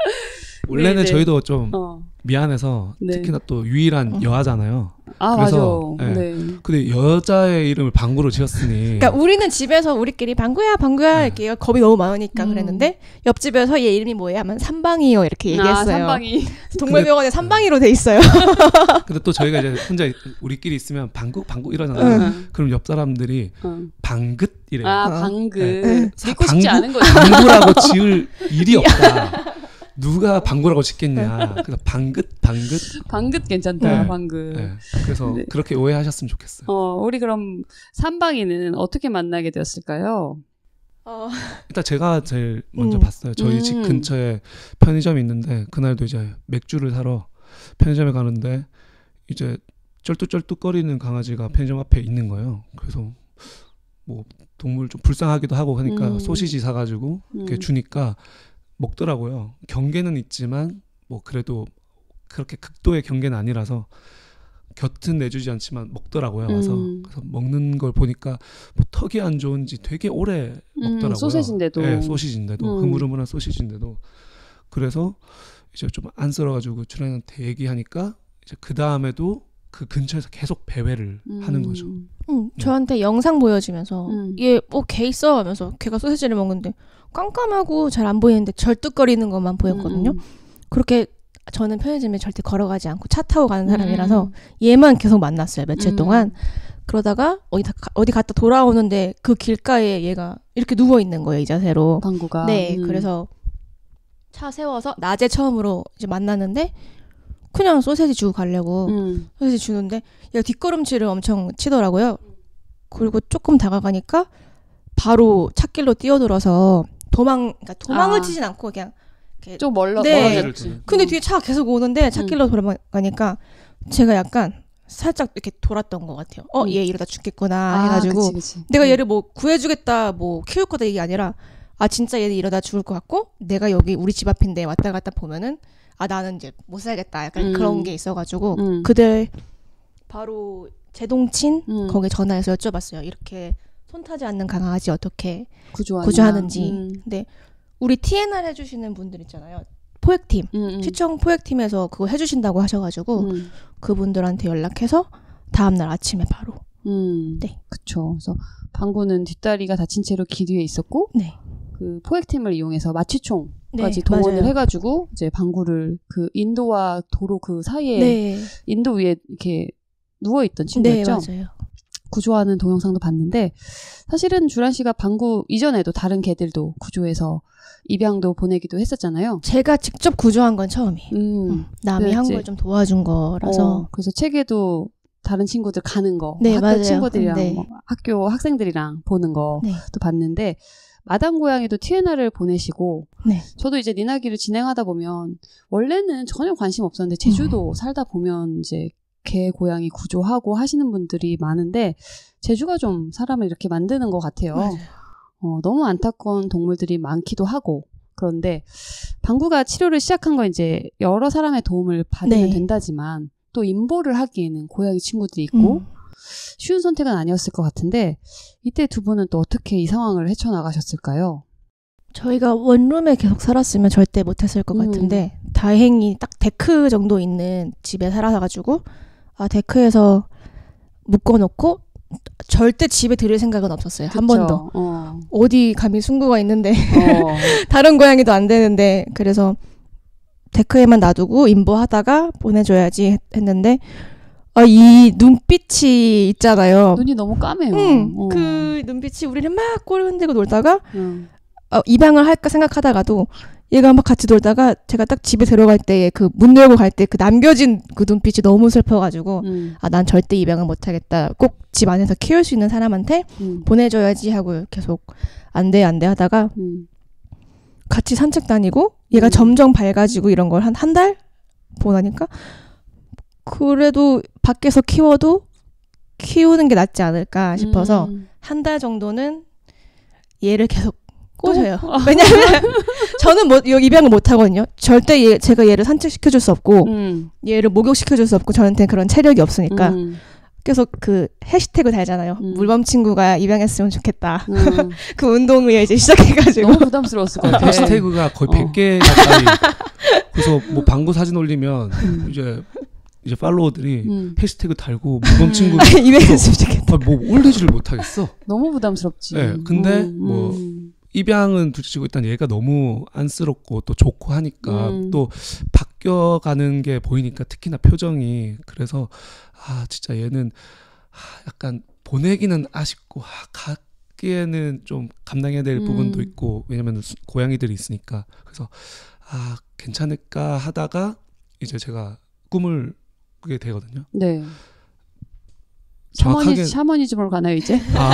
원래는 네, 이제- 저희도 좀 어. 미안해서 네. 특히나 또 유일한 어. 여아잖아요. 아, 그래서, 맞아. 네. 네. 근데 여자의 이름을 방구로 지었으니. 그러니까 우리는 집에서 우리끼리 방구야, 방구야 네. 이렇게 겁이 너무 많으니까 음. 그랬는데 옆집에서 얘 이름이 뭐예요? 하면 삼방이요 이렇게 얘기했어요. 아, 삼방이. 동물병원에 삼방이로 돼 있어요. 근데 또 저희가 이제 혼자 우리끼리 있으면 방구 방구 이러잖아요. 응. 그럼 옆 사람들이 응. 방긋 이래요. 아, 어. 방그. 네. 믿고 싶지 방구- 않은 거죠. 방구라고 지을 일이 없다. 누가 방구라고 짓겠냐. 그래서 방긋 방긋. 방긋 괜찮다, 네. 방긋. 네. 그래서 네. 그렇게 오해하셨으면 좋겠어요. 어, 우리 그럼 삼방이는 어떻게 만나게 되었을까요? 어, 일단 제가 제일 먼저 음. 봤어요. 저희 음. 집 근처에 편의점이 있는데 그날도 이제 맥주를 사러 편의점에 가는데 이제 쩔뚝쩔뚝거리는 강아지가 편의점 앞에 있는 거예요. 그래서 뭐 동물 좀 불쌍하기도 하고 하니까 음. 소시지 사가지고 이렇게 음. 주니까 먹더라고요. 경계는 있지만 뭐 그래도 그렇게 극도의 경계는 아니라서 곁은 내주지 않지만 먹더라고요. 와서 음. 그래서 먹는 걸 보니까 뭐 턱이 안 좋은지 되게 오래 먹더라고요. 음, 소세지인데도. 네, 소시지인데도 음. 흐물흐물한 소시지인데도 그래서 이제 좀 안쓰러가지고 주라한테 얘기하니까 이제 그 다음에도 그 근처에서 계속 배회를 음. 하는 거죠. 음, 저한테 영상 보여주면서 음. 얘 뭐 개 있어 하면서 걔가 소시지를 먹는데 깜깜하고 잘 안 보이는데 절뚝거리는 것만 보였거든요. 음. 그렇게 저는 편의점에 절대 걸어가지 않고 차 타고 가는 사람이라서 음. 얘만 계속 만났어요. 며칠 음. 동안. 그러다가 어디, 다, 어디 갔다 돌아오는데 그 길가에 얘가 이렇게 누워있는 거예요. 이 자세로. 방구가. 네. 음. 그래서 차 세워서 낮에 처음으로 이제 만났는데 그냥 소세지 주고 가려고 음. 소세지 주는데 얘가 뒷걸음질을 엄청 치더라고요. 그리고 조금 다가가니까 바로 찻길로 뛰어들어서 도망, 그러니까 도망을 아. 치진 않고 그냥 이렇게 좀 멀러, 네. 멀어졌지. 근데 음. 뒤에 차가 계속 오는데 찻길로 돌아가니까 제가 약간 살짝 이렇게 돌았던 것 같아요. 어, 음. 얘 이러다 죽겠구나 아, 해가지고 그치, 그치. 내가 음. 얘를 뭐 구해주겠다, 뭐 키울 거다 이게 아니라 아 진짜 얘는 이러다 죽을 것 같고 내가 여기 우리 집 앞인데 왔다 갔다 보면은 아 나는 이제 못 살겠다 약간 음. 그런 게 있어가지고 음. 그들 바로 제 동친 음. 거기에 전화해서 여쭤봤어요. 이렇게 손 타지 않는 강아지 어떻게 구조하냐. 구조하는지. 음. 근데 우리 티엔알 해주시는 분들 있잖아요. 포획팀. 음, 음. 시청 포획팀에서 그거 해주신다고 하셔가지고 음. 그분들한테 연락해서 다음날 아침에 바로. 음. 네. 그쵸. 그래서 방구는 뒷다리가 다친 채로 길 위에 있었고, 네. 그 포획팀을 이용해서 마취총까지 네, 동원을 맞아요. 해가지고 이제 방구를 그 인도와 도로 그 사이에 네. 인도 위에 이렇게 누워 있던 네, 친구였죠. 맞아요. 구조하는 동영상도 봤는데 사실은 주란 씨가 방구 이전에도 다른 개들도 구조해서 입양도 보내기도 했었잖아요. 제가 직접 구조한 건 처음이에요. 음. 음, 남이 한 그랬지. 걸 좀 도와준 거라서. 어, 그래서 책에도 다른 친구들 가는 거, 네, 학교 맞아요. 친구들이랑 네. 뭐 학교 학생들이랑 보는 것도 네. 봤는데 마당 고양이도 티에나를 보내시고 네. 저도 이제 니나기를 진행하다 보면 원래는 전혀 관심 없었는데 제주도 음. 살다 보면 이제 개 고양이 구조하고 하시는 분들이 많은데 제주가 좀 사람을 이렇게 만드는 것 같아요. 맞아요. 어, 너무 안타까운 동물들이 많기도 하고 그런데 방구가 치료를 시작한 건 이제 여러 사람의 도움을 받으면 네. 된다지만 또 임보를 하기에는 고양이 친구들이 있고 음. 쉬운 선택은 아니었을 것 같은데 이때 두 분은 또 어떻게 이 상황을 헤쳐나가셨을까요? 저희가 원룸에 계속 살았으면 절대 못했을 것 음. 같은데 다행히 딱 데크 정도 있는 집에 살아가지고 아 데크에서 묶어놓고 절대 집에 들일 생각은 없었어요. 한 그쵸? 번도. 어. 어디 감히 숙구가 있는데 어. 다른 고양이도 안 되는데 그래서 데크에만 놔두고 임보하다가 보내줘야지 했, 했는데 아, 이 눈빛이 있잖아요. 눈이 너무 까매요. 응, 어. 그 눈빛이 우리를 막 꼬리 흔들고 놀다가 응. 어, 입양을 할까 생각하다가도 얘가 막 같이 놀다가 제가 딱 집에 들어갈 때 그 문 열고 갈 때 그 남겨진 그 눈빛이 너무 슬퍼가지고 응. 아, 난 절대 입양을 못하겠다. 꼭 집 안에서 키울 수 있는 사람한테 응. 보내줘야지 하고 계속 안 돼, 안 돼 하다가 응. 같이 산책 다니고 얘가 음. 점점 밝아지고 이런 걸 한 한 달 보고 나니까 그래도 밖에서 키워도 키우는 게 낫지 않을까 싶어서 음. 한 달 정도는 얘를 계속 꽂아요. 또? 왜냐면 저는 뭐 입양을 못 하거든요. 절대 얘, 제가 얘를 산책시켜줄 수 없고 음. 얘를 목욕시켜줄 수 없고 저한테 그런 체력이 없으니까 음. 계속 그 해시태그 달잖아요. 음. 물범 친구가 입양했으면 좋겠다. 음. 그 운동을 이제 시작해가지고 너무 부담스러웠을 것 같아. 해시태그가 거의 어. 백 개 가까이. 그래서 뭐 방구 사진 올리면 음. 이제 이제 팔로워들이 음. 해시태그 달고 물범 친구 입양했으면 좋겠다. 아, 뭐 올리지를 못하겠어. 너무 부담스럽지. 네, 근데 음. 뭐 음. 입양은 둘째치고 일단 얘가 너무 안쓰럽고 또 좋고 하니까 음. 또 바뀌어가는 게 보이니까 특히나 표정이 그래서 아 진짜 얘는 아, 약간 보내기는 아쉽고 아, 갖기에는 좀 감당해야 될 음. 부분도 있고 왜냐면 수- 고양이들이 있으니까 그래서 아 괜찮을까 하다가 이제 제가 꿈을 꾸게 되거든요. 네. 정확하게 샤머니, 샤머니즘으로 가나요 이제? 아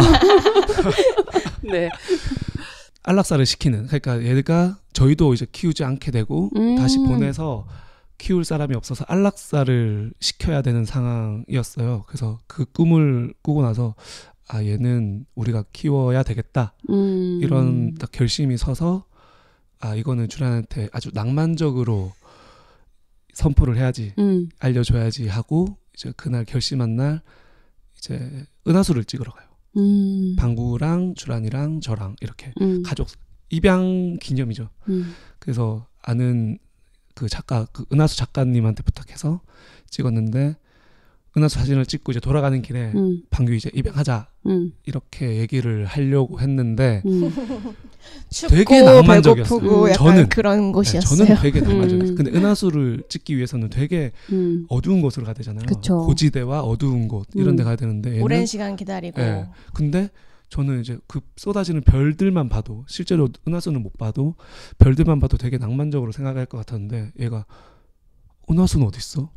네. 안락사를 시키는 그러니까 얘가 저희도 이제 키우지 않게 되고 음. 다시 보내서 키울 사람이 없어서 안락사를 시켜야 되는 상황이었어요. 그래서 그 꿈을 꾸고 나서 아 얘는 우리가 키워야 되겠다 음. 이런 딱 결심이 서서 아 이거는 주란한테 아주 낭만적으로 선포를 해야지 음. 알려줘야지 하고 이제 그날 결심한 날 이제 은하수를 찍으러 가요. 음. 방구랑 주란이랑 저랑 이렇게 음. 가족 입양 기념이죠. 음. 그래서 아는 그 작가 그 은하수 작가님한테 부탁해서 찍었는데 은하수 사진을 찍고 이제 돌아가는 길에 음. 방규 이제 입양하자 음. 이렇게 얘기를 하려고 했는데 음. 춥고 되게 낭만적이었어요. 배고프고 약간 저는. 그런 네, 곳이었어요. 저는 되게 낭만적이었어요. 음. 근데 은하수를 찍기 위해서는 되게 음. 어두운 곳으로 가야 되잖아요. 그쵸. 고지대와 어두운 곳 이런 데 음. 가야 되는데 얘는 오랜 시간 기다리고 예. 근데 저는 이제 그 쏟아지는 별들만 봐도 실제로 은하수는 못 봐도 별들만 봐도 되게 낭만적으로 생각할 것 같았는데 얘가 은하수는 어디 있어?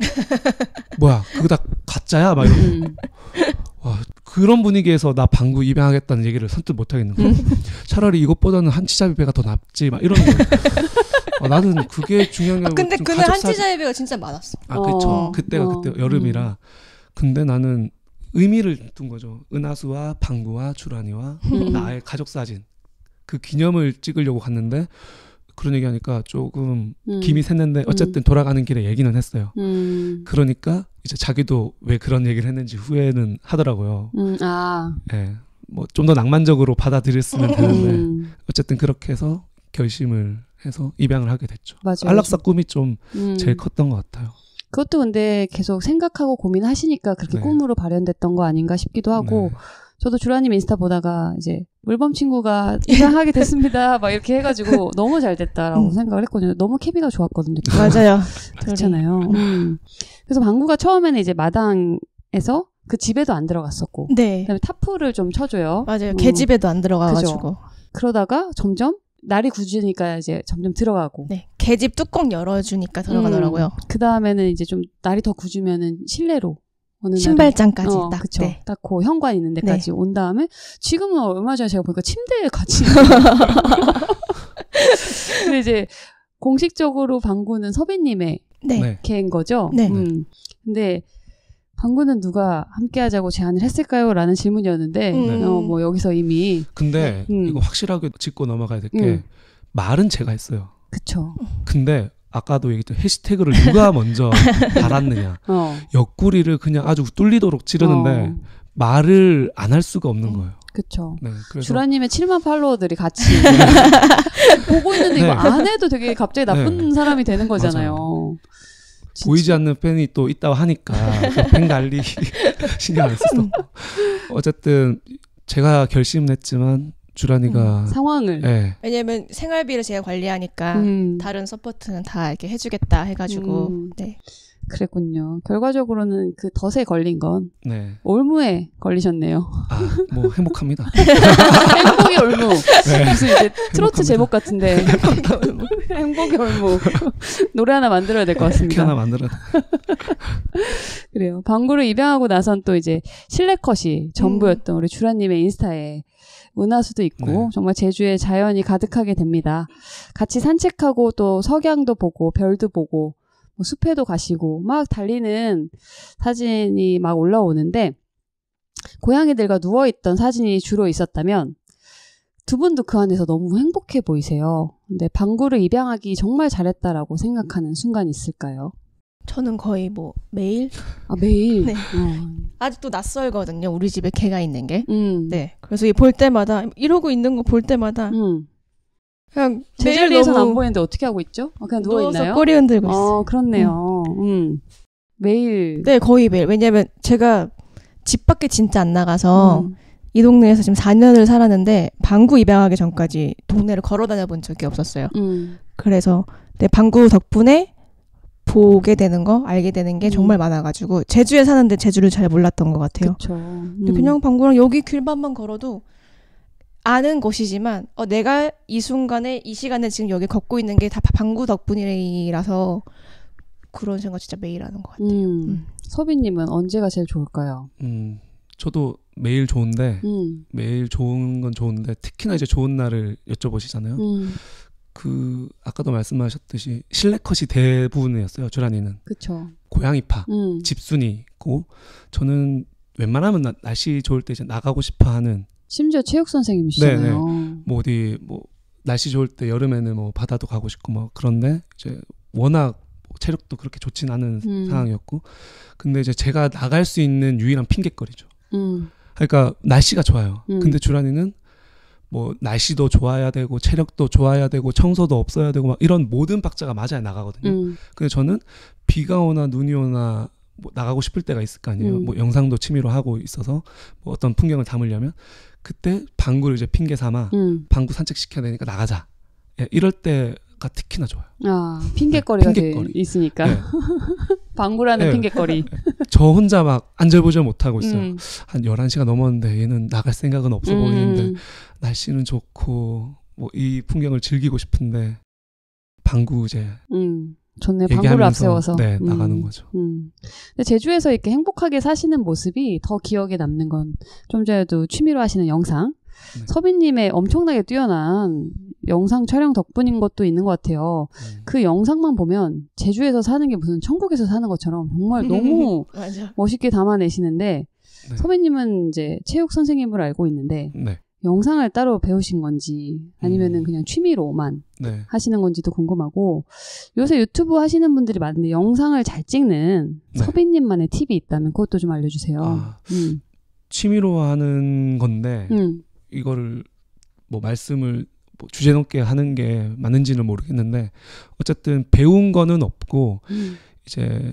뭐야 그거 다 가짜야? 막 이러고 음. 와 그런 분위기에서 나 방구 입양하겠다는 얘기를 선뜻 못 하겠는 거야. 차라리 이것보다는 한치잡이 배가 더 낫지 막 이런 거야. 아, 나는 그게 중요한 게 아, 아니고 근데 좀 그날 가족 사진- 한치자이배가 진짜 많았어. 아 그쵸 어. 그때가 어. 그때 여름이라 근데 나는 의미를 둔 거죠. 은하수와 방구와 주란이와 음. 나의 가족 사진 그 기념을 찍으려고 갔는데 그런 얘기하니까 조금 음. 김이 샜는데 어쨌든 돌아가는 길에 얘기는 했어요. 음. 그러니까 이제 자기도 왜 그런 얘기를 했는지 후회는 하더라고요. 음. 아. 예, 뭐 좀 더 낭만적으로 받아들였으면 되는데 음. 어쨌든 그렇게 해서 결심을 해서 입양을 하게 됐죠. 맞아요. 안락사 꿈이 좀 음. 제일 컸던 것 같아요. 그것도 근데 계속 생각하고 고민하시니까 그렇게 네. 꿈으로 발현됐던 거 아닌가 싶기도 하고 네. 저도 주라님 인스타 보다가 이제 물범 친구가 입양하게 됐습니다 막 이렇게 해가지고 너무 잘 됐다라고 음. 생각을 했거든요. 너무 케미가 좋았거든요. 맞아요. 그렇잖아요. 음. 그래서 방구가 처음에는 이제 마당에서 그 집에도 안 들어갔었고 네. 그다음에 타프를 좀 쳐줘요. 맞아요. 음. 개집에도 안 들어가가지고. 그러다가 점점 날이 굳으니까 이제 점점 들어가고 네. 개집 뚜껑 열어주니까 들어가더라고요. 그 다음에는 이제 좀 날이 더 굳으면은 실내로 어느 날은- 신발장까지 어, 딱. 그쵸. 네. 딱 그 현관 있는 데까지 온 다음에 지금은 얼마 전에 제가 보니까 침대에 같이 근데 이제 공식적으로 방구는 섭외님의 네. 네. 개인 거죠. 네. 음. 근데 방구는 누가 함께 하자고 제안을 했을까요? 라는 질문이었는데 음. 어, 뭐 여기서 이미 근데 음. 이거 확실하게 짚고 넘어가야 될 게 음. 말은 제가 했어요. 그쵸. 근데 아까도 얘기했던 해시태그를 누가 먼저 달았느냐. 어. 옆구리를 그냥 아주 뚫리도록 찌르는데 어, 말을 안 할 수가 없는 음. 거예요. 그쵸. 네, 그래서 주라님의 칠만 팔로워들이 같이 보고 있는데 이거 네. 안 해도 되게 갑자기 나쁜 네. 사람이 되는 거잖아요. 진짜. 보이지 않는 팬이 또 있다고 하니까 그팬 관리 신경 안 썼어. 어쨌든 제가 결심은 했지만 주란이가 상황을. 네, 왜냐면 생활비를 제가 관리하니까 음, 다른 서포트는 다 이렇게 해주겠다 해가지고 음. 네. 그랬군요. 결과적으로는 그 덫에 걸린 건 네. 올무에 걸리셨네요. 아, 뭐 행복합니다. 행복의 올무. 네. 무슨 이제 트로트 행복합니다. 제목 같은데. 행복의 올무. 노래 하나 만들어야 될 것 이렇게 같습니다. 하나 만들어. 그래요. 방구를 입양하고 나선 또 이제 실내컷이 전부였던 우리 주라님의 인스타에 은하수도 있고 네. 정말 제주의 자연이 가득하게 됩니다. 같이 산책하고 또 석양도 보고 별도 보고 뭐 숲에도 가시고 막 달리는 사진이 막 올라오는데 고양이들과 누워있던 사진이 주로 있었다면 두 분도 그 안에서 너무 행복해 보이세요. 근데 방구를 입양하기 정말 잘했다라고 생각하는 순간이 있을까요? 저는 거의 뭐 매일 아 매일? 네. 어. 아직도 낯설거든요. 우리 집에 개가 있는 게. 음. 네. 그래서 이 볼 때마다 이러고 있는 거 볼 때마다 음. 그냥 제 매일 자리에서는 너무 안 보이는데 어떻게 하고 있죠? 어, 그냥 누워 누워서 있나요? 꼬리 흔들고 있어요. 어, 그렇네요. 음. 매일. 네, 거의 매일. 왜냐면 제가 집 밖에 진짜 안 나가서 음. 이 동네에서 지금 사 년을 살았는데 방구 입양하기 전까지 동네를 걸어 다녀 본 적이 없었어요. 음. 그래서 내 방구 덕분에 보게 되는 거, 알게 되는 게 음. 정말 많아가지고 제주에 사는데 제주를 잘 몰랐던 것 같아요. 그쵸. 근데 음. 그냥 방구랑 여기 길반만 걸어도 아는 곳이지만 어, 내가 이 순간에 이 시간에 지금 여기 걷고 있는 게 다 방구 덕분이라서 그런 생각 진짜 매일 하는 것 같아요. 음. 음. 서비님은 언제가 제일 좋을까요? 음, 저도 매일 좋은데 음. 매일 좋은 건 좋은데 특히나 이제 좋은 날을 여쭤보시잖아요. 음. 그 아까도 말씀하셨듯이 실내컷이 대부분이었어요. 주란이는 그쵸. 고양이파, 음. 집순이고 저는 웬만하면 나, 날씨 좋을 때 이제 나가고 싶어하는 심지어 체육 선생님이시잖아요. 뭐 어디 뭐 날씨 좋을 때 여름에는 뭐 바다도 가고 싶고 뭐 그런데 이제 워낙 체력도 그렇게 좋진 않은 음. 상황이었고 근데 이제 제가 나갈 수 있는 유일한 핑계거리죠. 음. 그러니까 날씨가 좋아요. 음. 근데 주란이는 뭐 날씨도 좋아야 되고 체력도 좋아야 되고 청소도 없어야 되고 막 이런 모든 박자가 맞아야 나가거든요. 음. 근데 저는 비가 오나 눈이 오나 뭐 나가고 싶을 때가 있을 거 아니에요. 음. 뭐 영상도 취미로 하고 있어서 뭐 어떤 풍경을 담으려면 그때 방구를 이제 핑계 삼아 음. 방구 산책 시켜야 되니까 나가자. 예, 이럴 때가 특히나 좋아요. 아, 핑계거리가 네, 돼 핑계거리. 있으니까. 네. 방구라는 네. 핑계거리. 저 혼자 막 안절부절 못하고 있어요. 음. 한 열한 시가 넘었는데 얘는 나갈 생각은 없어 음. 보이는데 날씨는 좋고 뭐 이 풍경을 즐기고 싶은데 방구 이제 음. 좋네. 방구를 얘기하면서 앞세워서. 네, 음. 나가는 거죠. 음. 근데 제주에서 이렇게 행복하게 사시는 모습이 더 기억에 남는 건 좀 전에도 취미로 하시는 영상. 네. 서빈님의 엄청나게 뛰어난 영상 촬영 덕분인 것도 있는 것 같아요. 음. 그 영상만 보면 제주에서 사는 게 무슨 천국에서 사는 것처럼 정말 너무 맞아. 멋있게 담아내시는데 네. 서빈님은 이제 체육 선생님으로 알고 있는데 네. 영상을 따로 배우신 건지 아니면은 음. 그냥 취미로만 네. 하시는 건지도 궁금하고 요새 유튜브 하시는 분들이 많은데 영상을 잘 찍는 네. 서빈님만의 팁이 있다면 그것도 좀 알려주세요. 아, 음. 취미로 하는 건데 음. 이거를 뭐 말씀을 뭐 주제 넘게 하는 게 맞는지는 모르겠는데 어쨌든 배운 거는 없고 음. 이제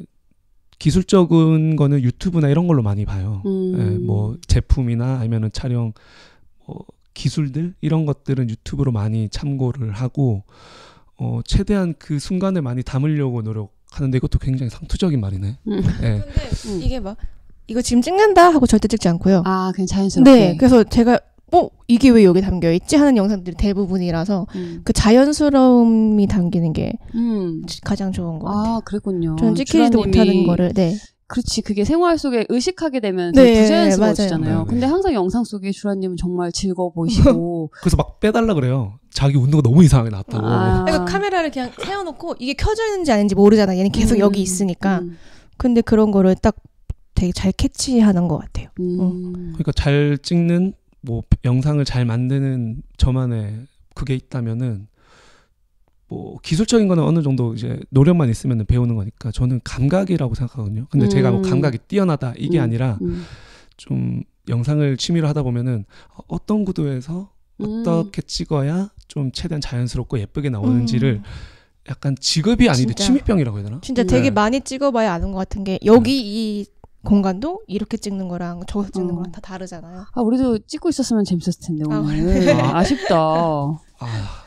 기술적인 거는 유튜브나 이런 걸로 많이 봐요. 음. 예, 뭐 제품이나 아니면은 촬영 뭐 기술들 이런 것들은 유튜브로 많이 참고를 하고 어 최대한 그 순간을 많이 담으려고 노력하는데 이것도 굉장히 상투적인 말이네. 음. 예. 근데 음. 이게 막 이거 지금 찍는다 하고 절대 찍지 않고요. 아, 그냥 자연스럽게. 네, 그래서 제가 어 이게 왜 여기 담겨 있지 하는 영상들이 대부분이라서 음. 그 자연스러움이 담기는 게 음. 가장 좋은 것 같아요. 아, 그랬군요. 저는 찍히지도 주라님이 못하는 거를 네. 그렇지. 그게 생활 속에 의식하게 되면 네, 되게 부자연스러워지잖아요. 맞아요. 근데 항상 영상 속에 주라님은 정말 즐거워 보이시고. 그래서 막 빼달라 그래요. 자기 웃는 거 너무 이상하게 나왔다고. 아. 그러니까 카메라를 그냥 세워놓고 이게 켜져 있는지 아닌지 모르잖아. 얘는 계속 음, 여기 있으니까. 음, 근데 그런 거를 딱 되게 잘 캐치하는 것 같아요. 음. 그러니까 잘 찍는 뭐 영상을 잘 만드는 저만의 그게 있다면은 뭐 기술적인 거는 어느 정도 이제 노력만 있으면 배우는 거니까 저는 감각이라고 생각하거든요. 근데 음. 제가 뭐 감각이 뛰어나다 이게 음, 아니라 음. 좀 영상을 취미로 하다 보면은 어떤 구도에서 음. 어떻게 찍어야 좀 최대한 자연스럽고 예쁘게 나오는지를 음. 약간 직업이 아닌데 진짜. 취미병이라고 해야 되나? 진짜 음. 되게 네. 많이 찍어봐야 아는 것 같은 게 여기 이 공간도 이렇게 찍는 거랑 저기서 찍는 어. 거랑 다 다르잖아요. 아, 우리도 찍고 있었으면 재밌었을 텐데, 아, 오늘. 아, 아쉽다. 아,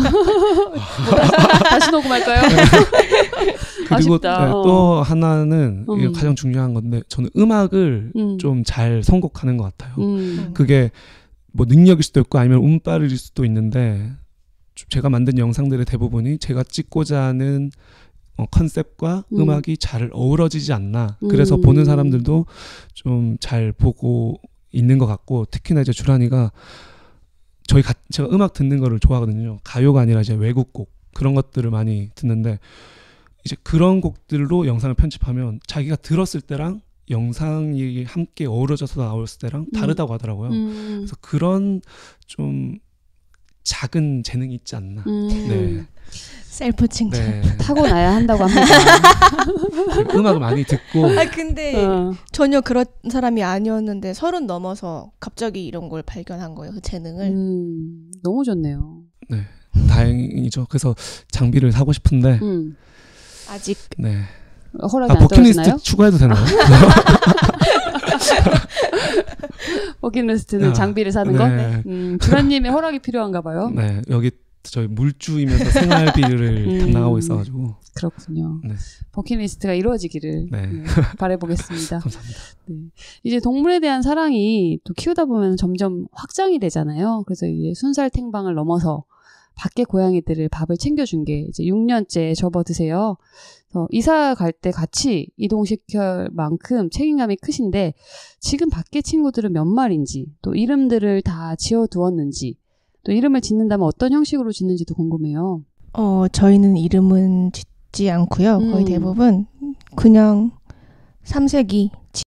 다시 녹음할까요? 그리고 아쉽다. 네, 어. 또 하나는 이게 음. 가장 중요한 건데 저는 음악을 음. 좀 잘 선곡하는 것 같아요. 음. 그게 뭐 능력일 수도 있고 아니면 운빨일 수도 있는데 좀 제가 만든 영상들의 대부분이 제가 찍고자 하는 어, 컨셉과 음. 음. 악이 잘 어우러지지 않나. 그래서 음. 보는 사람들도 좀 잘 보고 있는 것 같고 특히나 이제 주란이가 저희 가, 제가 음악 듣는 거를 좋아하거든요. 가요가 아니라 이제 외국곡 그런 것들을 많이 듣는데 이제 그런 곡들로 영상을 편집하면 자기가 들었을 때랑 영상이 함께 어우러져서 나왔을 때랑 음. 다르다고 하더라고요. 음. 그래서 그런 좀 작은 재능이 있지 않나. 음. 네. 셀프 칭찬. 네. 타고나야 한다고 합니다. 음악을 많이 듣고 아 근데 어. 전혀 그런 사람이 아니었는데 서른 넘어서 갑자기 이런 걸 발견한 거예요. 그 재능을. 음, 너무 좋네요. 네. 다행이죠. 그래서 장비를 사고 싶은데 음. 아직 네. 허락이 아, 안 떨어지나요? 버킷리스트 추가해도 되나요? 버킷리스트는 아, 장비를 사는 거? 네. 음, 주라님의 허락이 필요한가 봐요. 네. 여기 저희 물주이면서 생활비를 음. 담당하고 있어가지고 그렇군요. 네. 버킷리스트가 이루어지기를 네. 네, 바라보겠습니다. 감사합니다. 네. 이제 동물에 대한 사랑이 또 키우다 보면 점점 확장이 되잖아요. 그래서 이제 순살탱방을 넘어서 밖에 고양이들을 밥을 챙겨준 게 이제 육 년째 접어드세요. 그래서 이사 갈 때 같이 이동시킬 만큼 책임감이 크신데 지금 밖에 친구들은 몇 마리인지 또 이름들을 다 지어두었는지 또 이름을 짓는다면 어떤 형식으로 짓는지도 궁금해요. 어 저희는 이름은 짓지 않고요. 음. 거의 대부분 그냥 삼색이